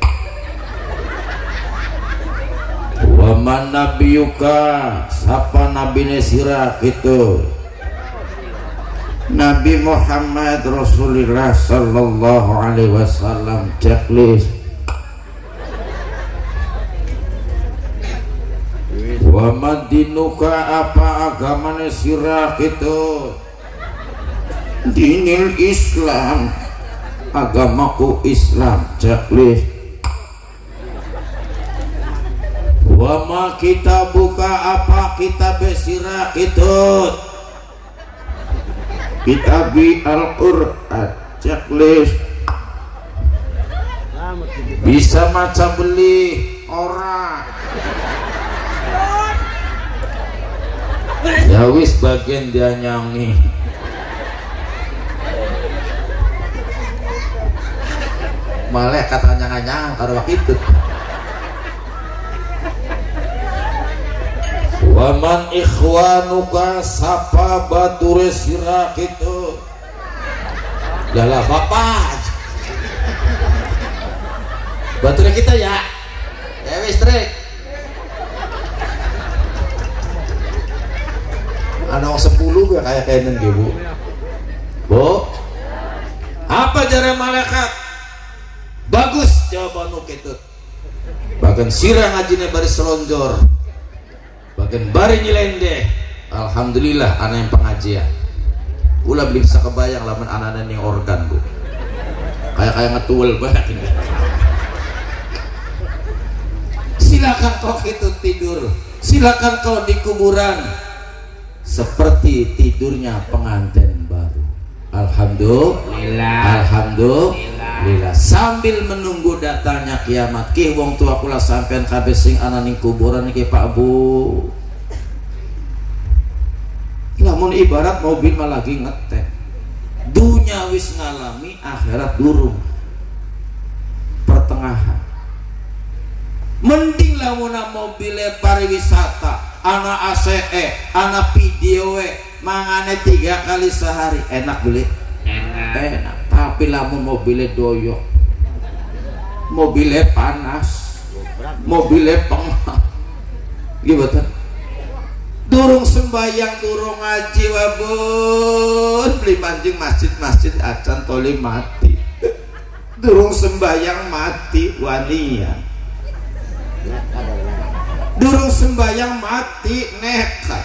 waman nabiyuka sapa nabine sirah gitu Nabi Muhammad Rasulullah sallallahu alaihi wasallam checklist wa madinuka apa agamane sirah gitu dinil Islam agamaku Islam checklist wa ma kita buka apa kitab sirah itu kitabi Al-Qur'an checklist bisa maca beli orang ya wis bagian dia nyanyi malaikat anyang-anyang karo kitu. Waman ikhwanuka sapa bature sira kitu. Yalah bapak. Bature kita ya. Ya wis trek. Anak sepuluh gue kayak kenen gitu. Bu, apa jare malaikat? Bagus jawabanmu gitu. Bahkan sirah ngajine bari selonjor, bahkan bari nyilendeh. Alhamdulillah anak yang pengajian. Ulah beli bisa kebayang lamun anak-anak yang organ bu. Kayak kayak ngetuel banget ini. Silakan kau itu tidur. Silakan kau di kuburan seperti tidurnya pengantin baru. Alhamdulillah, alhamdulillah. Sambil menunggu datangnya kiamat, ki wong tua kula sampean kabeh sing ana ning kuburan iki Pak Bu. Lamun ibarat mobil mah lagi ngetek. Dunya wis ngalami, akhirat durung. Pertengahan. Mending lamun mobilnya pariwisata, ana A C E, ana video e, mangane tiga kali sehari, enak beli, enak. enak. Tapi lamun mobilnya doyok, mobilnya panas, mobilnya pengap, gimana? Durung sembayang, durung ngaji, wabun, beli mancing masjid-masjid acan toli mati, durung sembayang mati wanian. Durung sembayang mati nekat.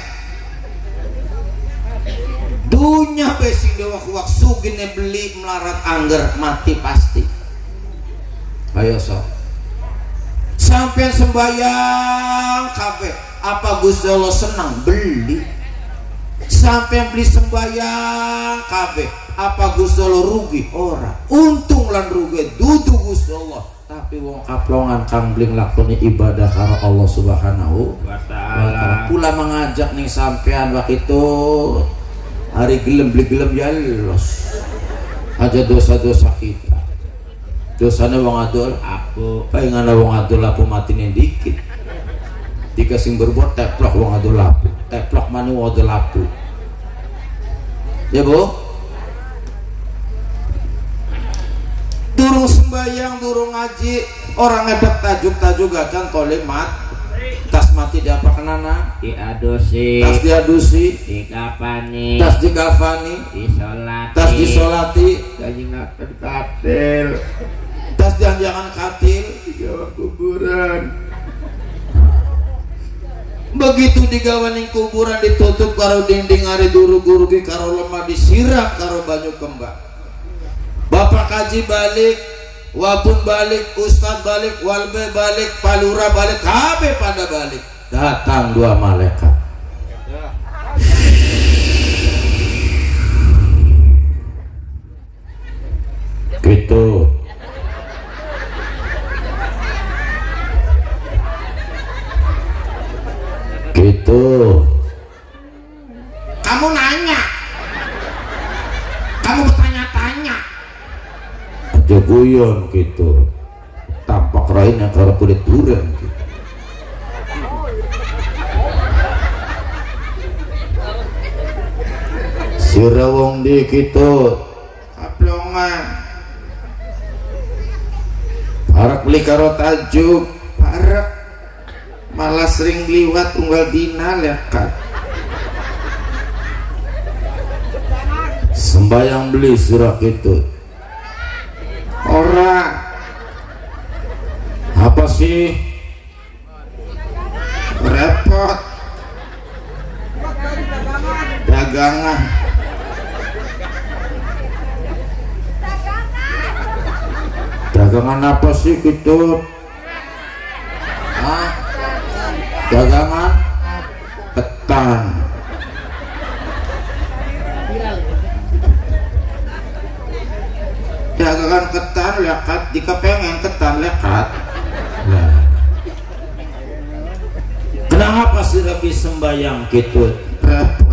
Dunya besing dewak-wak sugine beli melarat angger mati pasti. Ayo sok. Sampai sembayang kabeh apa Gusti Allah senang beli. Sampai beli sembayang kabeh apa Gusti Allah rugi ora. Untung lan rugi dudu Gusti Allah. Tapi wong kaplongan kambling lakoni ibadah karo Allah Subhanahu wa taala. Kula mengajak ning sampean wakitu hari gelem beli gelem ya los. Aja dosa-dosa kita. Dosane wong adol aku, paingana wong adol lapu matine dikit. Tiga sing berbuat teplok wong adol lapu. Teplok manu adol lapu. Ya, Bu? Durung sembayang, durung ngaji, orang ngedek tajuk-tajuk acan tolimat, tas mati diapa kenana, diadusi, tas diadusi, dikafani, tas dikafani, disolati, tas disolati, dianjakan katil, tas dianjakan katil, digawa kuburan. Begitu digawaning kuburan ditutup karo dinding hari duru-guru ki karo lemah disiram karo banyu kembang. Bapak kaji balik, wabun balik, ustad balik, walbe balik, palura balik, kabeh pada balik. Datang dua malaikat. Gitu. Gitu. Kamu nanya. Kamu bertanya-tanya. Jagoyan gitu, tampak rainnya kalau kulit durian gitu. Sirawong di gitu, kaplongan, parak beli karo tajuk, parak malah sering liwat unggal dina lekat. Sembayang beli surah itu. Orang apa sih repot dagangan dagangan apa sih gitu? Hah? Dagangan ketan. Dagangan ketan lekat, jika pengen ketan lekat. Nah. Kenapa sih lebih sembayang gitu? Repot.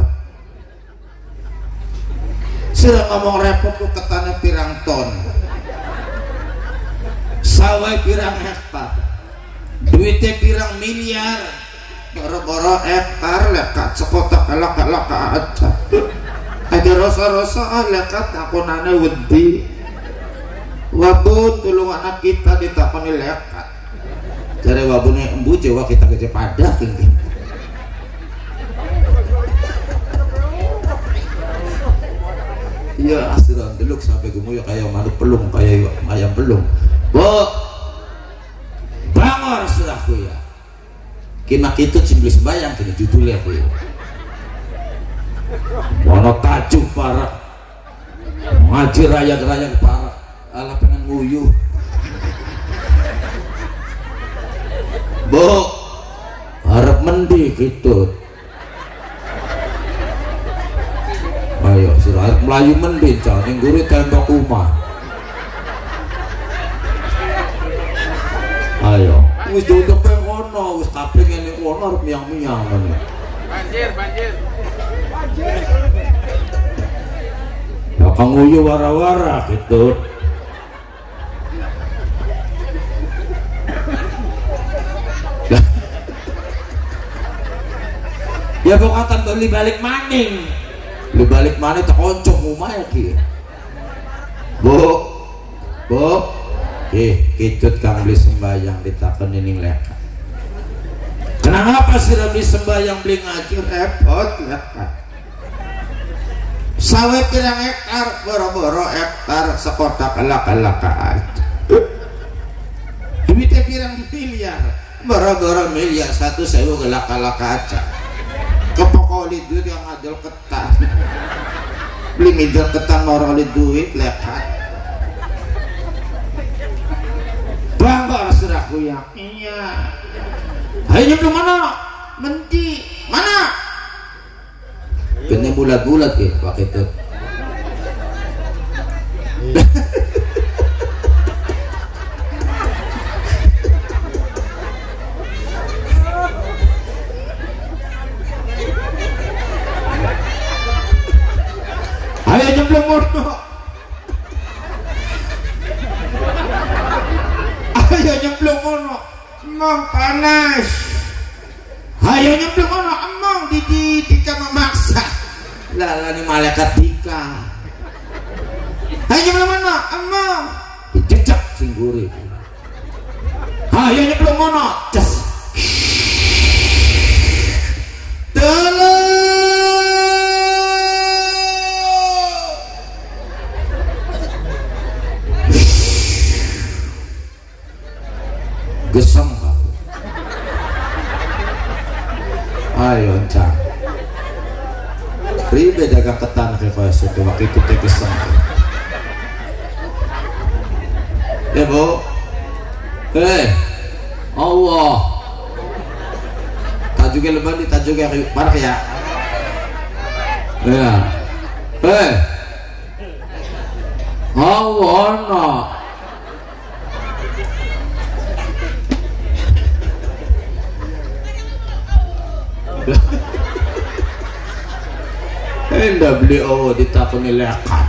Sudah ngomong repot tuh ketannya pirang ton. sawah pirang hektar, duitnya pirang miliar, boro-boro hektar lekat sekotak elak-elak aja. Ada rasa-rasa lekat akunane wedi. Wabun tulung anak kita ditakoni lekat. Jare wabune embu Jawa kita kerja pada kengke. Iya asiran deluk sampai gemuya kayak manuk pelung kayak ayam pelung. Bo bangor sudahku ya. Kima kitu cimblis sembayang kini judulnya aku ya. Wono tajuk para ngaji raya-raya para ala pengen nguyuh. Bo harap mendi gitu. Ayo suruh harap melayu mendi cah ning guri tembok rumah. Ayo wis duduk pe ngono wis kapling ning kono arep miang-miang ngono. Banjir, banjir. Ya kang nguyu wara-wara gitu. Ya pokoknya beli balik maning, beli balik maning tak oncom rumah ya ki. Bu, bu, eh kicut kang beli sembayang ditakon ini lekat. Kenapa sih beli sembayang beli ngaji repot lekat? Sawit pirang hektar, boro-boro hektar sekotak elak-elak aja. Duitnya pirang miliar, boro-boro miliar satu sewu elak-elak aja. Kepokoli duit yang ngadil ketan, beli midil ketan moroli duit lekat. Bangga seraku yang iya. Ayo nyemplung mana? Menti mana? Kena bulat-bulat ya pakai itu. Ayo nyemplung mono. Ayo nyemplung mono. Emang panas. Ayo nyemplung mono. Emang di Dika memaksa. Lala ni malaikat Dika. Ayo nyemplung mono. Emang dijejak singguri. Ayo nyemplung mono. Ces. Tolong. Gesem aku. Ayo cang. Ribe dagang ketan ke kaya situ waktu itu teh gesem. Ya bu. Hei, Allah. Tajuknya lebar di tajuknya parah ya. Ya. Hei. Allah no. Hendak beli oh ditakuni lekat.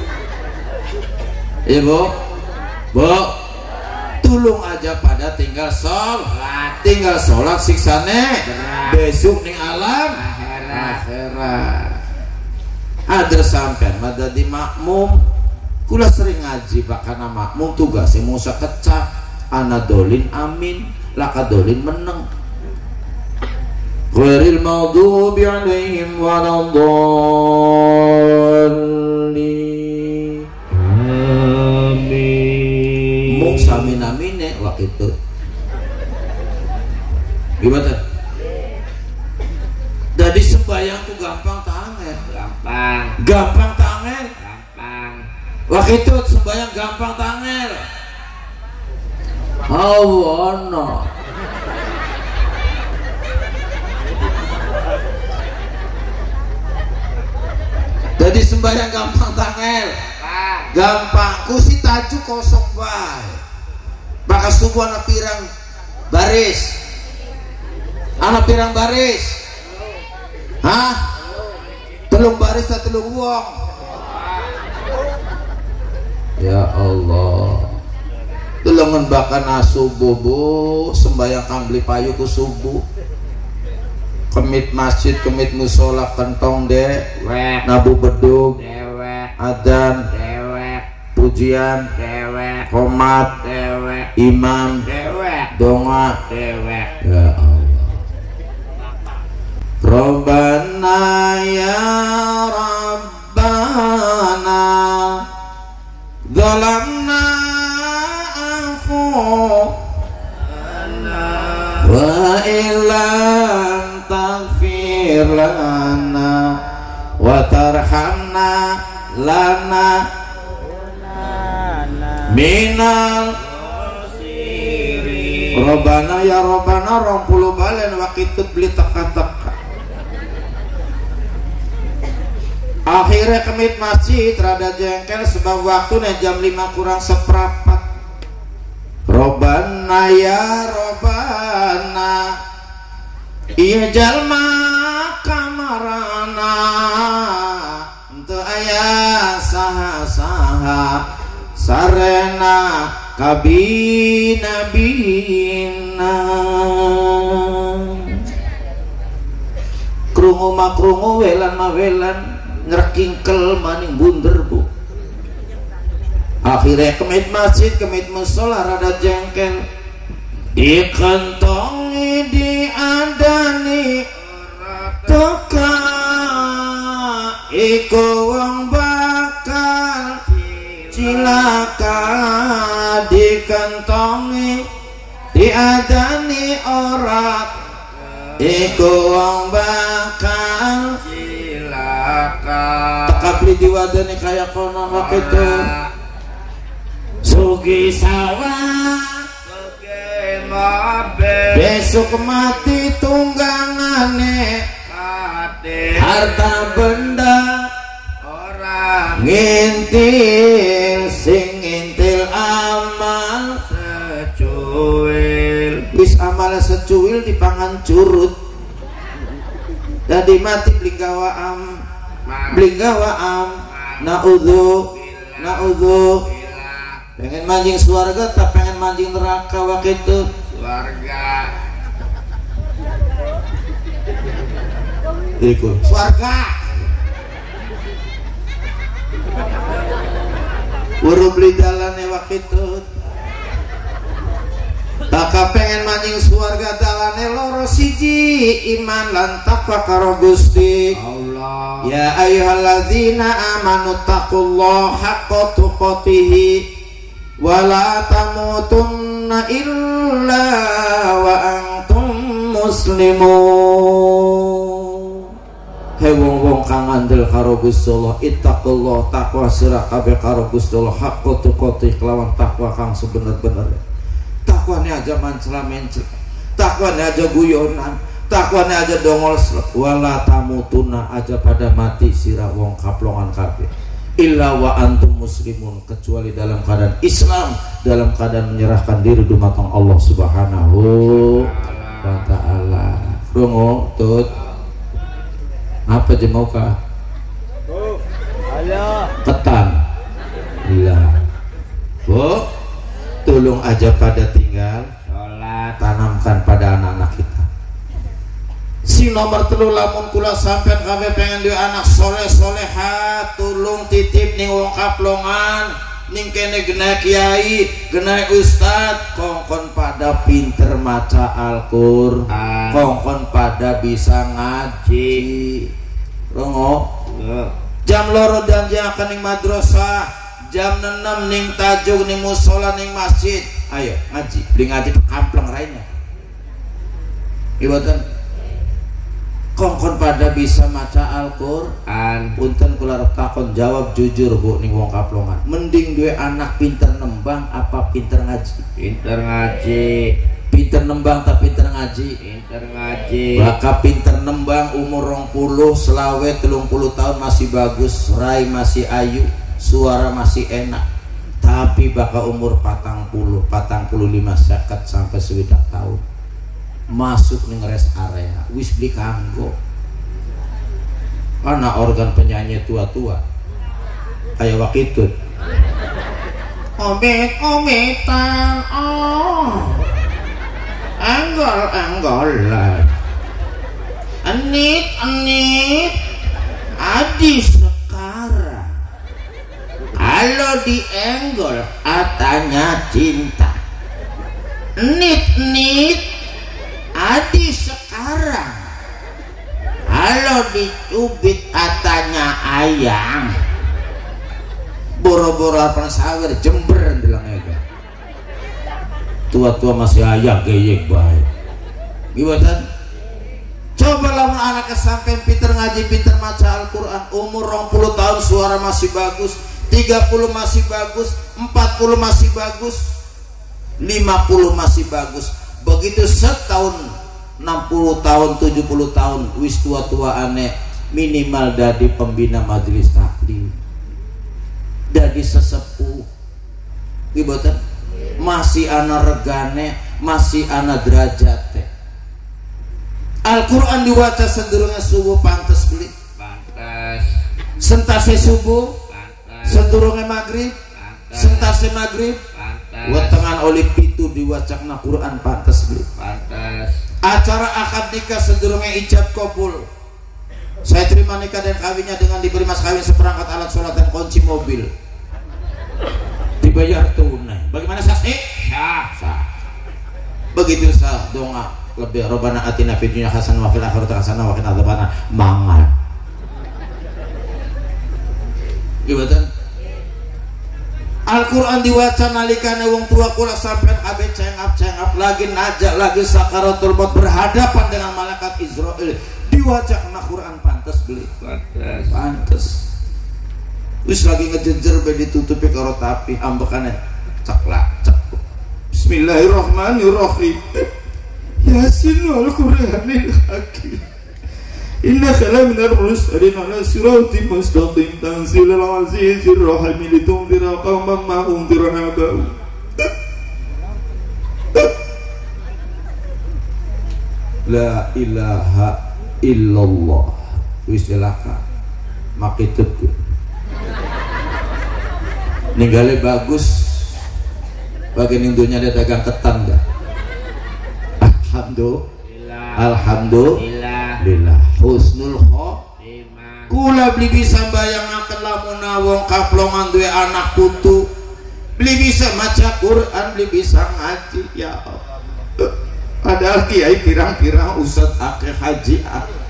Iya bu, bu, tulung aja pada tinggal sholat, tinggal sholat siksane besok ning alam akhirat. Ada sampean madadi makmum, kula sering ngaji bakana makmum tugasnya musa kecap, anadolin amin, lakadolin meneng. Ghairil maghdubi alaihim waladdallin. Amin. Mung sami namine waktu itu. Gimana? Jadi sembahyang tuh gampang tangan. Gampang. Gampang tangan. Gampang. Waktu itu sembahyang gampang tangan. Oh no. Jadi sembahyang gampang tangel, gampang. Kusi tajuk kosong bay. Bakas tubuh anak pirang baris, anak pirang baris. Hah? Telung baris tak telung uang. Ya Allah. Tulungan bakana subuh bu sembayang kang beli payu ku subuh kemit masjid kemit musola kentong de nabu bedug adzan pujian qomat imam donga ya Allah Rabbana ya Rabbana zalamna afu wa illam taghfir lana wa tarhamna lana minal Robana ya Robana rong puluh balen wakitut beli teka-teka akhirnya kemit masjid rada jengkel sebab waktunya jam lima kurang seperempat Robana ya Robana iya jalma kamarana untuk ayah saha-saha sarena kabina bina krungu makrungu welan mawelan ngerkingkel maning bunder bu akhirnya kemit masjid kemit musola rada jengkel dikentongi diadani teka iku wong bakal cilaka dikentongi diadani ora iku wong bakal cilaka tak beli diwadani kaya kono wakitu sugi sawah sugi mobil besok mati tunggangane harta benda orang ngintil sing ngintil amal secuil wis amal secuil dipangan curut jadi mati bling am bling am naudzu naudzu pengen mancing surga tak pengen mancing neraka wakitu surga ikut surga urung beli jalannya wakitu tak pengen mancing surga jalannya loro siji iman lan takwa karo Gusti Allah ya ayyuhalladzina amanu taqullaha haqqa tuqatih wala tamutunna illa wa antum muslimun he wong-wong kang andel karo Gusti Allah ittaqullah takwa sira kabeh karo Gusti Allah haqqa tuqatih kelawan takwa kang sebener-bener takwane aja mancela-mencel takwane aja guyonan takwane aja dongol wala tamutunna aja pada mati sira wong kaplongan kabeh illa wa antum muslimun kecuali dalam keadaan Islam dalam keadaan menyerahkan diri dumateng Allah Subhanahu wa taala. Rungo tut apa je mau ka ketan iya bu tolong aja pada tinggal sholat tanamkan pada anak-anak kita si nomor telu lamun kula sampean kabeh pengen duwe anak soleh soleha tulung titip ning wong kaplongan ning kene genah kiai genah ustad kongkon pada pinter maca Al-Qur'an kongkon pada bisa ngaji rongo jam loro janji akan ning madrasah jam enam ning tajuk ning musola ning masjid ayo ngaji beli ngaji kampleng raine ibadan kongkon pada bisa maca Al-Qur'an punten kula arep takon jawab jujur bu ning wong kaplongan mending duwe anak pinter nembang apa pinter ngaji pinter ngaji pinter nembang tak pinter ngaji pinter ngaji baka pinter nembang umur rong puluh selawe telung puluh tahun masih bagus rai masih ayu suara masih enak tapi baka umur patang puluh patang puluh lima seket sampai sewidak tahun masuk ning rest area wis beli kanggo karena organ penyanyi tua-tua kayak wakitut omit-omitan, oh anggol-anggolan, enit-enit, adis sekarang. Kalau dienggol katanya cinta, enit-enit, adis sekarang. Kalau dicubit katanya ayang. Boro-boro apa sawer Jember bilangnya. Tua-tua masih ayah geyek baik. Gimana? Coba lamun anak kesampean pinter ngaji, pinter maca Al-Quran, umur dua puluh tahun suara masih bagus, tiga puluh masih bagus, empat puluh masih bagus, lima puluh masih bagus. Begitu setahun enam puluh tahun, tujuh puluh tahun wis tua-tua aneh, minimal dari pembina majelis taklim, dari sesepuh. Gimana? Masih ana regane, masih ana derajate. Al-Quran diwaca sedurunge subuh pantes beli, Pantes. sentase subuh, Pantes. sedurunge maghrib, Pantes. sentase maghrib, Pantes. wetengan oleh pitu diwacakna Quran pantes beli. Pantes. Acara akad nikah sedurunge ijab kabul, saya terima nikah dan kawinnya dengan diberi mas kawin seperangkat alat sholat dan kunci mobil, dibayar tunai. Bagaimana sahih? Sah, sah. Begitu sah doa lebih robana atina fid dunya hasanah wa fil akhirati hasanah wa qina adzabannar mangal. Gimana? Al-Quran diwaca nalikane wong tua kula sampean kabeh cengap-cengap lagi najak lagi sakaratul maut berhadapan dengan malaikat Israil, diwaca kena Quran pantes beli. Pantes. Pantes. Wis lagi ngejejer be ditutupi karo tapi ambekane ceklak cek. Bismillahirrahmanirrahim. Yasin wal Qur'anil hakim. Innaka laminar mursalin ala siratin mustaqim tanzilal azizir rahim litunzira qauman ma unzira aba'u. La ilaha illallah. Wis celaka. Makitut. Ninggale bagus. Bagian indunya dia dagang ketan enggak? Alhamdulillah. Alhamdulillah. Lillah. Husnul khotimah. Kula beli bisa bayangaken lamun wong kaplongan duwe anak putu, beli bisa maca Quran, beli bisa ngaji. Ya Allah. Padahal kiai pirang-pirang ustad akeh haji.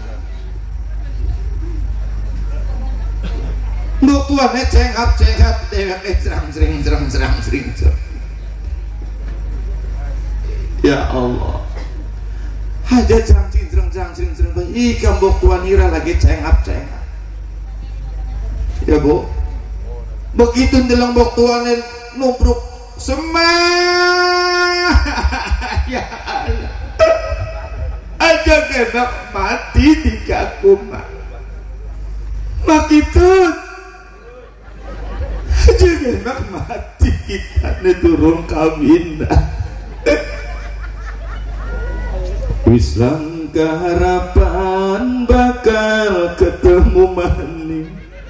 Nduk tuane cengap-cengap dheweke cerang-cerang-cerang-cerang. Ya Allah. Haja jangcing jreng jangcing jreng ih kambok tuan ira lagi cengap-cengap. Ya Bu. Begitu ndeleng bok tuane numpruk semah. Ya Allah. Aja kenak mati di kakuma. Makitut. Aja kenak mati kita ne durung kawin. Wis langkah harapan bakal ketemu maning.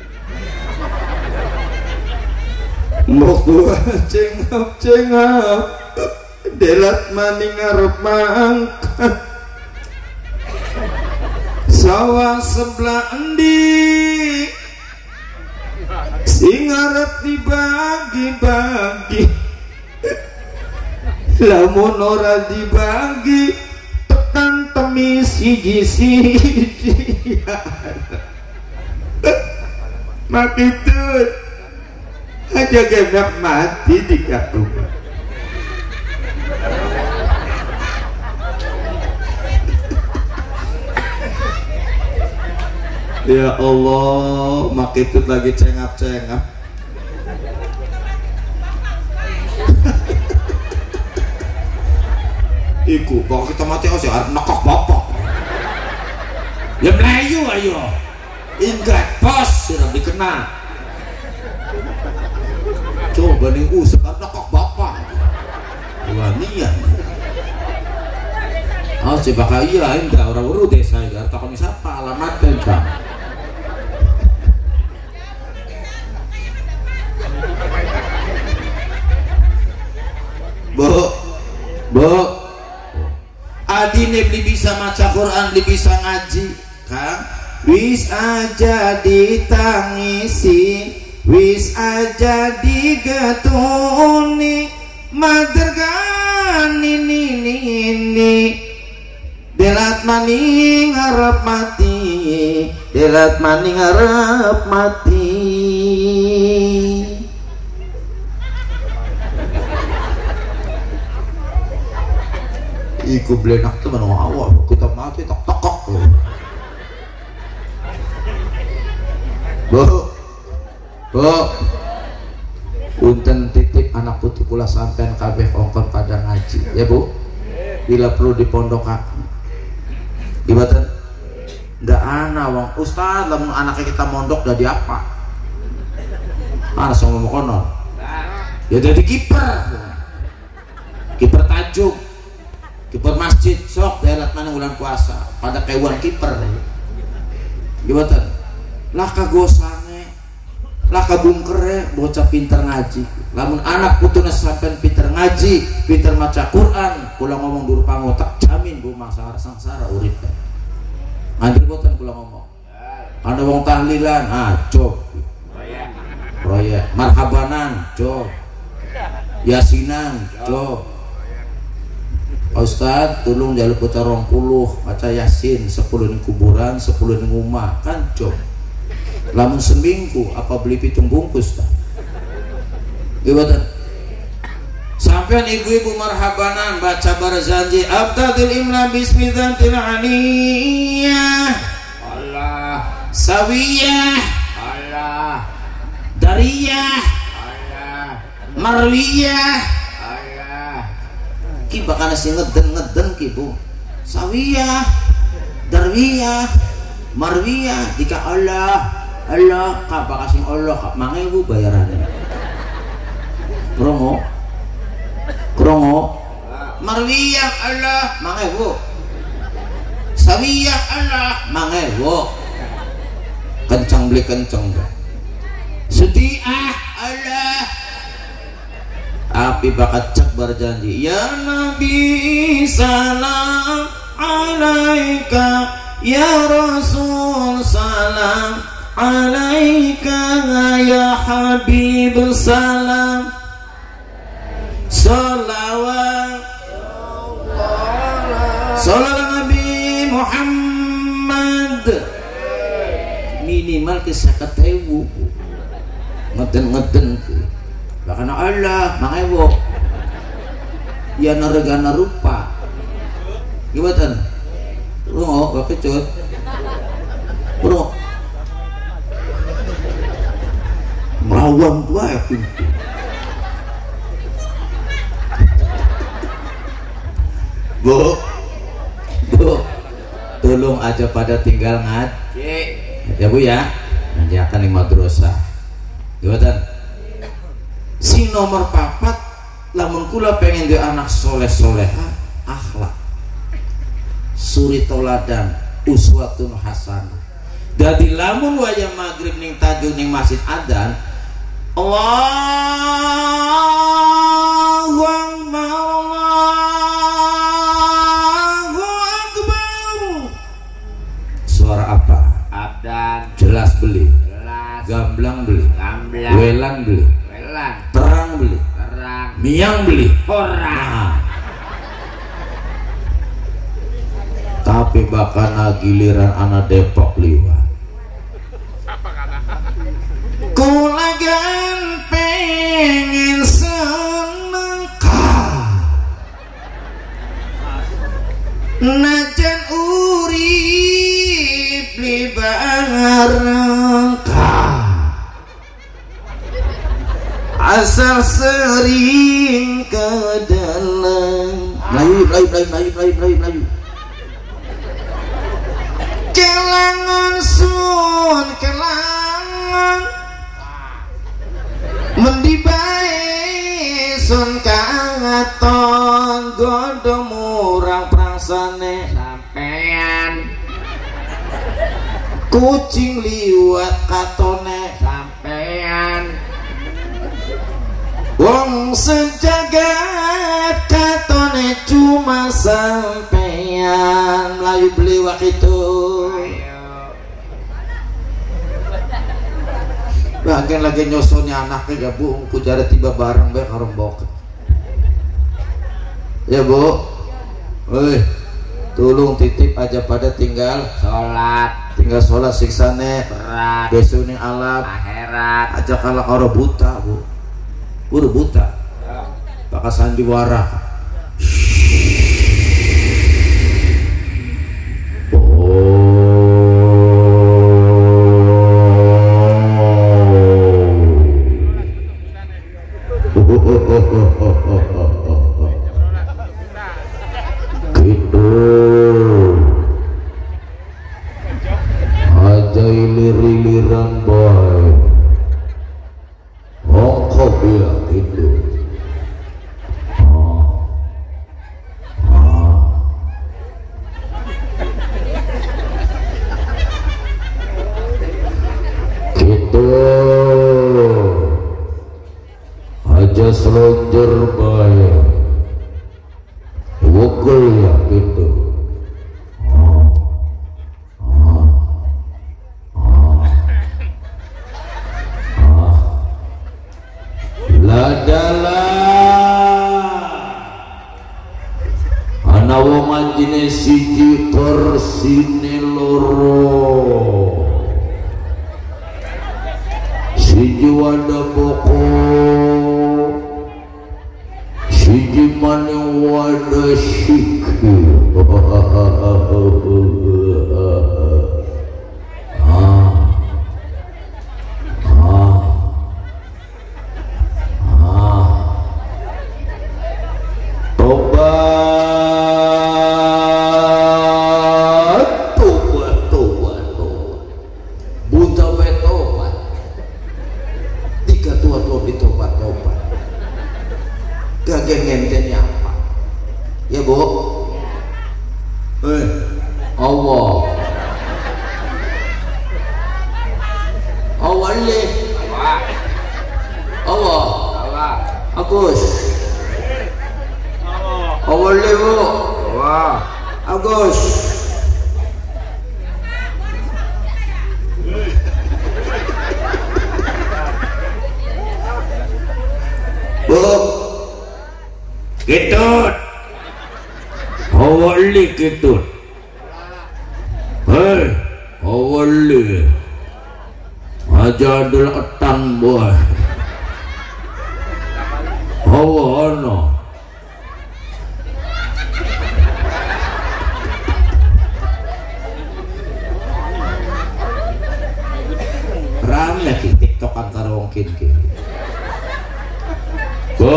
Mbok tua cengap-cengap delat maning ngarep mangkat. Sawah sebelah endi sing arep dibagi-bagi, lamun ora dibagi tekan temis siji-siji. Makitut aja gendak mati di kakuma. Ya Allah, makitut lagi cengap-cengap. Iku, kalau kita mati harus ya nekok bapak. Ya melayu ayo. Ingat bos sudah dikenal. Coba nih usap nekok bapak. Wanian. Oh coba kaya enggak orang uru desa ya. Takon siapa alamat enggak. ini beli bisa maca Quran, beli bisa ngaji Kang. Wis aja ditangisi, wis aja digetuni, madergan ini ini delat maning harap mati, delat maning harap mati. Iku blenak tuh mana awal kita mati tok tokok bu bu punten titip anak putih kula sampean kabeh ongkon pada ngaji ya bu, bila perlu di pondok kaki ibatan nggak ana wong ustad lamun anaknya kita mondok jadi apa ana sama ngomong kono ya jadi kiper kiper tajuk kiper masjid sok daerah mana bulan puasa pada kewan kiper ibatan lah kagosane lah kabungkere bocah pinter ngaji lamun anak putuna sampean pinter ngaji pinter maca Quran kula ngomong dulu pangotak jamin bu masalah sangsara urip ngandel boten kula ngomong ada wong tahlilan ah cok proyek marhabanan cok yasinan cok Ustad tolong jaluk bocah rong puluh baca yasin sepuluh di kuburan sepuluh di rumah kan cok lamun seminggu apa beli pitung bungkus tak gimana sampean ibu-ibu marhabanan baca barzanji abdadil imla bismillahil aliyah Allah sawiyah Allah dariyah Allah marwiyah Allah ki bakal si ngeden-ngeden ki bu sawiyah darwiyah marwiyah jika Allah Allah kapa kasih Allah kap mangewu bayarannya kromo kromo marwiyah Allah mangewu sawiyah Allah mangewu kencang beli kencang sediah Allah api bakat cek berjanji ya Nabi salam alaika ya Rasul salam alaika ya Habib salam salawat salawat Nabi Muhammad minimal kisah ketewu ngeden-ngeden karena Allah mangewo ya nargana rupa gimana bro gak kecut bro melawan tua ya pintu bu bu tolong aja pada tinggal ngaji ya bu ya nanti akan di madrasah gimana si nomor papat lamun kula pengen dia anak soleh soleha akhlak suri toladan uswatun hasanah dadi lamun wayah maghrib ning tajud ning masjid adzan Allahu Akbar Allahu Akbar suara apa abdan jelas beli jelas gamblang beli gamblang welang beli welang terang beli terang miang beli orang nah. Tapi bakal giliran anak Depok liwat kulagan pengen seneng najan urip li bareng asal sering ke dalam Melayu Melayu Melayu Melayu Melayu Melayu Melayu kelangan sun kelangan mendibae sun kangaton godho murang prangsane sampean kucing liwat katone sampean wong sejagat katone cuma sampean Ayan Melayu beli wakitu. Bagian lagi nyosonnya anaknya gabung ku jare tiba bareng bae karo mbok. Ya Bu. Woi, tolong titip aja pada tinggal Sholat. Tinggal sholat siksane Berat. besok nih alat Akhirat. aja kalau karo buta Bu. Buru buta. Bakal sandiwara. Gitu aja ilir-iliran boy hongkok ya gitu. Aja selonjor baik wukul ya gitu. Oh. Oh. Oh. Oh. Ladalah ana wong anjine siji persine loro siji wanda boko siji maning wanda siku. Ah. Ah. Ah. Tobat, tobat, tobat, tobat. Buta betobat. Tiga tua-tua ditobat-tobat. Gageng ngenteni apa? Ya Bu. Eh, Allah. Allah le. Allah. Allah. Allah. Agus. Allah le Bu. Allah. Agus. Bu. Ketut. Awali ketut. Hei, awali. Aja adalah etan boy. Awana. Rame ki TikTokan karo wong kene. Bu.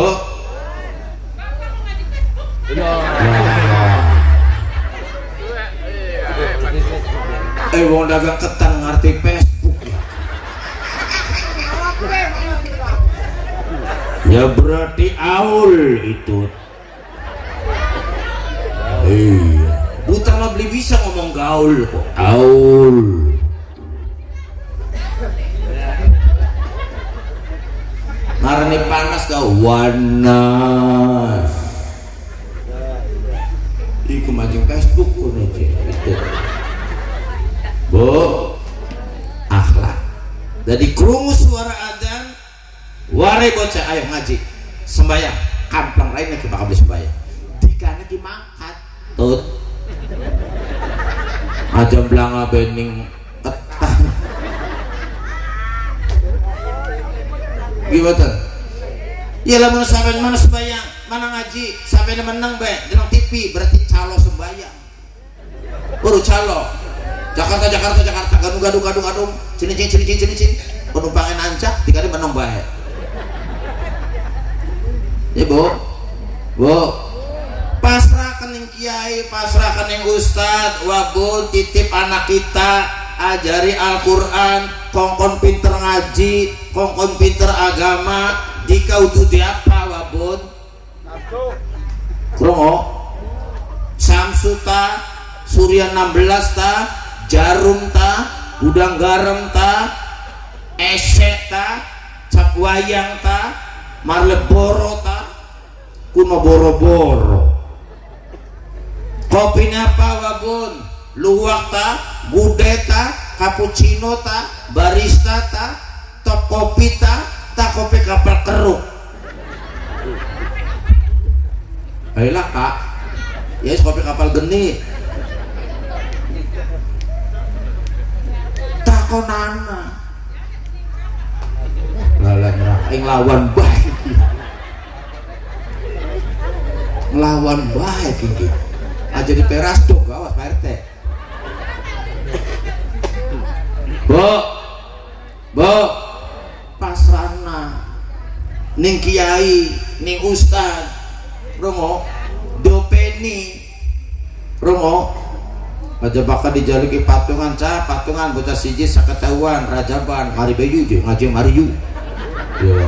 Eh wong dagang ketan ngerti Facebook ya. Ya berarti aul itu. Iya. Buta mah beli bisa ngomong gaul kok. Aul. Ngarani panas kau wanas. Iku majeng Facebook pun aja itu. Bu, akhlak. Jadi krungu suara adzan, warai bocah ayo ngaji, sembayang, kamplang lain lagi bakal beli sembayang. Dikana lagi mangkat, tut. Aja belanga bening ketang. Gimana? Ya lah mana sampai mana sembayang, mana ngaji, sampai menang be, jenong T V berarti calo sembayang. Baru calo. Jakarta Jakarta Jakarta gadung gadung gadung gadung cini cini cini cini cini penumpangnya nancak tiga hari menang baik. Ya Bu, Bu, pasrah kening kiai, pasrah kening ustad, wabul titip anak kita, ajari Al-Quran, kongkon pinter ngaji, kongkon pinter agama, jika utuh diapa wabun? Krongo, Samsuta, Surya enam belas ta, Jarum ta, Gudang Garam ta, Esek ta, Cap Wayang ta, Marleboro ta, kuno boro-boro. Kopinya apa wabun? Luwak ta, gudeg ta, cappuccino ta, barista ta, top kopi ta, ta kopi kapal keruk. Ayolah kak, ya yes, kopi kapal geni. Takonana. Lalan aing lawan baik. Ngelawan baik ini. Aja di teras tuh, awas Pak R T. Bo, bo, pasrana, ning kiai, ning ustad, Romo, dopeni, Romo, aja bakal dijaliki patungan cah, patungan bocah siji saketahuan, rajaban, mari bayu je, ngaji mari yu. Ya,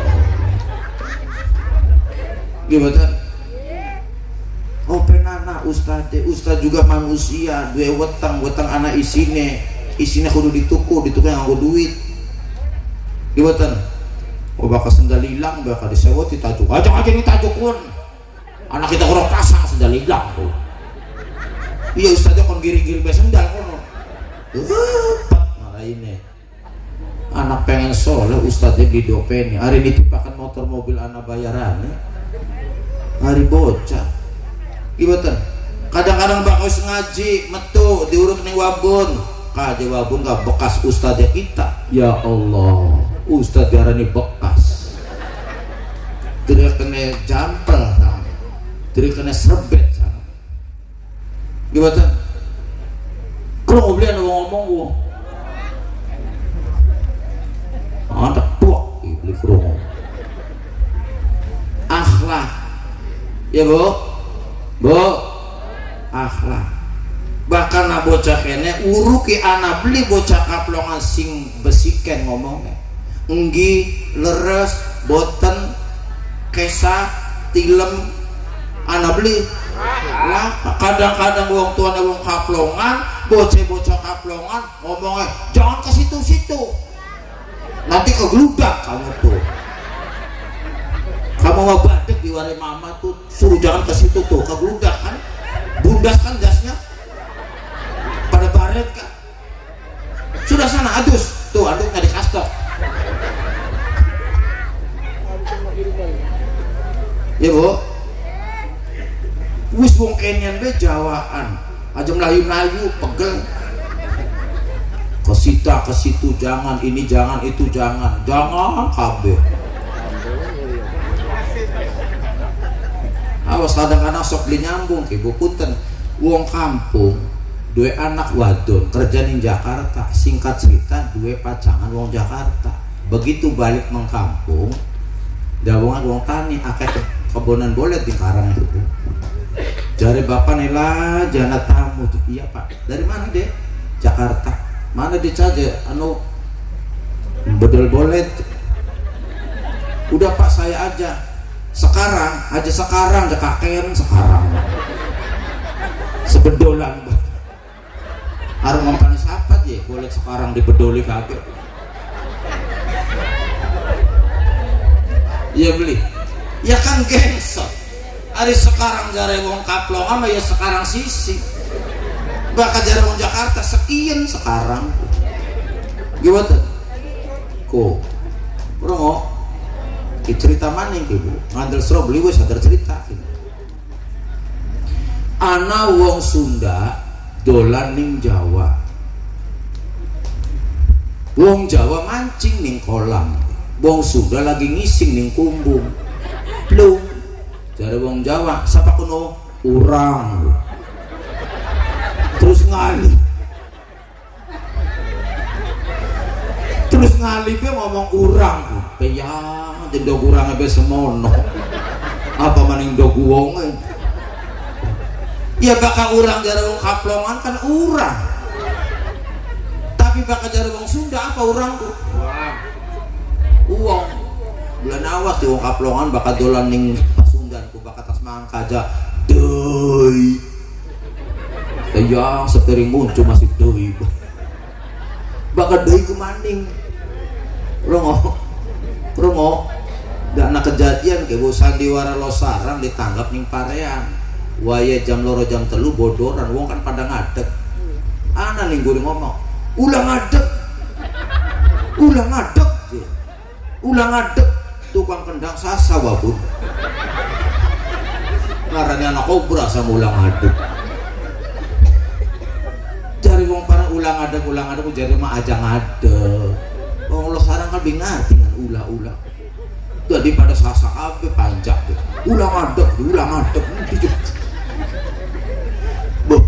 gimana? Oh penana ustad, ustad juga manusia, dua wetang, wetang anak isine. Isinya kudu dituku, dituku yang nganggo duit. Gimana? Oh bakal sendal hilang, bakal disewot ditajuk. Aja aja nih tajukun. Anak kita kurang pasang sendal hilang tuh. Iya ustadznya kon giring-giring be sendal kono. Pat marah ini. Anak pengen soleh ustadznya didopeni. Hari ini tipakan motor mobil anak bayaran. Hari bocah. Gimana? Kadang-kadang bakal ngaji metu diurut ning wabun. Kaje wabun gak bekas ustadznya kita. Ya Allah, ustadz darani bekas. Tidak kena jampel sama, tidak kena serbet sama. Gimana? Kalau mau beli anda ngomong gua, ada tuak beli kromo. Akhlak, ya bu, bu, akhlak. Bahkan na bocah kene uruki anak beli bocah kaplongan sing besiken ngomongnya enggi leres boten kesa tilem anak beli lah kadang-kadang wong tuane wong kaplongan bocah-bocah kaplongan ngomongnya jangan ke situ-situ nanti kegludak kamu tuh kamu mau badek di warai mama tuh suruh jangan ke situ tuh kegludak kan bundas kan jasnya pada baret kan sudah sana adus tuh aduk nggak dikastok ya bu wis wong kenyan be jawaan aja melayu-melayu pegel ke sita ke situ jangan ini jangan itu jangan jangan kabeh awas kadang-kadang sok beli nyambung ibu punten wong kampung dua anak wadon kerja di Jakarta singkat cerita dua pacangan wong Jakarta begitu balik mengkampung dawongan wong tani akeh kebonan bolet di karang itu jari bapak nila jana tamu tuh iya pak dari mana deh Jakarta mana dia saja anu bedel bolet udah pak saya aja sekarang aja sekarang aja kakean sekarang sebedolan harus ngomongin sahabat ya boleh sekarang dibedoli kagak iya beli ya kan gengsot hari sekarang jare wong kaplongan ya sekarang sisi bakal jare wong Jakarta sekian sekarang gimana kok bro cerita maning ibu ngandel sro beli wes sadar cerita ana wong Sunda dolan ning Jawa wong Jawa mancing ning kolam wong Sunda lagi ngising ning kumbung plung jare wong Jawa siapa kuno urang terus ngali terus ngali be ngomong urang ya jendog urang be semono apa maning dog wong ya bakal urang jare wong kaplongan kan urang tapi bakal jare wong Sunda apa urang tuh uang bulan awas di wong kaplongan bakal dolan ning Pasundan ku bakal tas mangka aja doi ya sepiring muncul masih doi bakal doi ku maning rongo rongo dan anak kejadian ke bu sandiwara Losarang ditanggap ning Parean waya jam loro jam telu bodoran wong kan pada ngadeg. Ana ning guru ngomong ulah ngadeg ulah ngadeg ulah ngadeg tukang kendang sasa wabun ngarani anak kobra sama ulah ngadeg cari wong para ulah ngadeg ulah ngadeg jari mah aja ngadeg wong lo sarang kan bingung dengan ulah-ulah daripada sasa abe panjang ulah ngadeg ulah ngadeg bu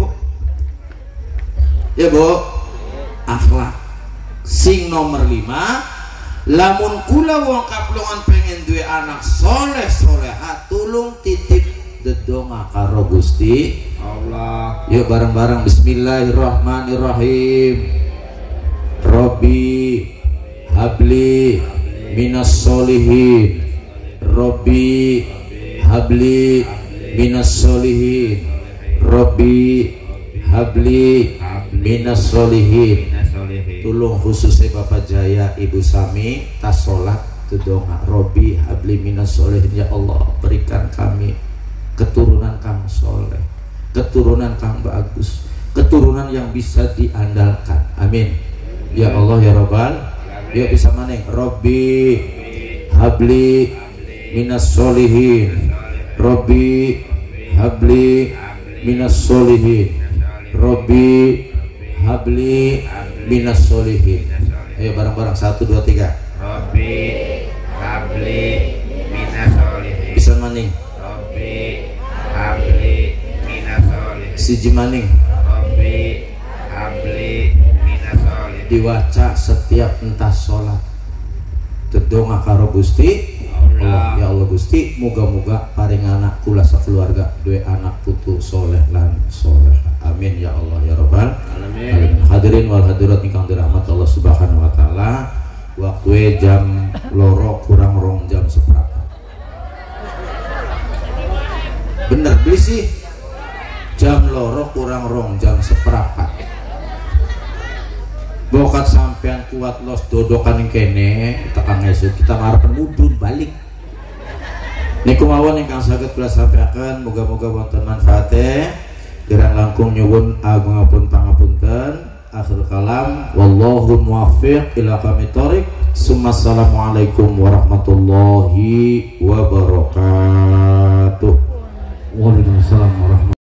ya bu akhlak sing nomor lima lamun kula wong kaplongan pengen duwe anak soleh soleha tulung titip dedonga karo Gusti Allah. Yuk bareng-bareng bismillahirrahmanirrahim. Robbi habli minas solihin Robbi habli minas solihin Robbi habli minas solihin. Tulung khususnya Bapak Jaya Ibu Sami tas sholat tudonga Robbi habli minas solihin. Ya Allah berikan kami keturunan kang soleh, keturunan kang bagus, keturunan yang bisa diandalkan, amin ya Allah ya Rabbal. Yuk bisa maning Robbi habli minas solihin Robbi habli minas solihin Robbi habli minas solihin. Ayo bareng-bareng satu dua tiga Robbi habli minas solihin. Bisa maning Robbi habli minas solihin. siji maning Robbi habli minas solihin. diwaca setiap entah sholat dedonga karo Gusti Allah. Ya Allah Gusti muga-muga paring anak kula sakeluarga duwe anak putu soleh lan soleh, amin ya Allah ya Rabbal alamin. Hadirin wal hadirat ingkang dirahmati Allah Subhanahu wa taala, waktu jam loro kurang rong jam seperempat. Bener beli sih jam loro kurang rong jam seperempat. Bokat sampean kuat los dodokan yang kene tekan esuk kita ngarepen mudun balik niku mawon ingkang saged kula sampaikan moga-moga wonten manfaate kirang langkung nyuwun agungipun pangapunten. Akhir kalam wallahu muwaffiq ila aqwamit thoriq. Assalamualaikum warahmatullahi wabarakatuh. Waalaikumsalam warahmatullahi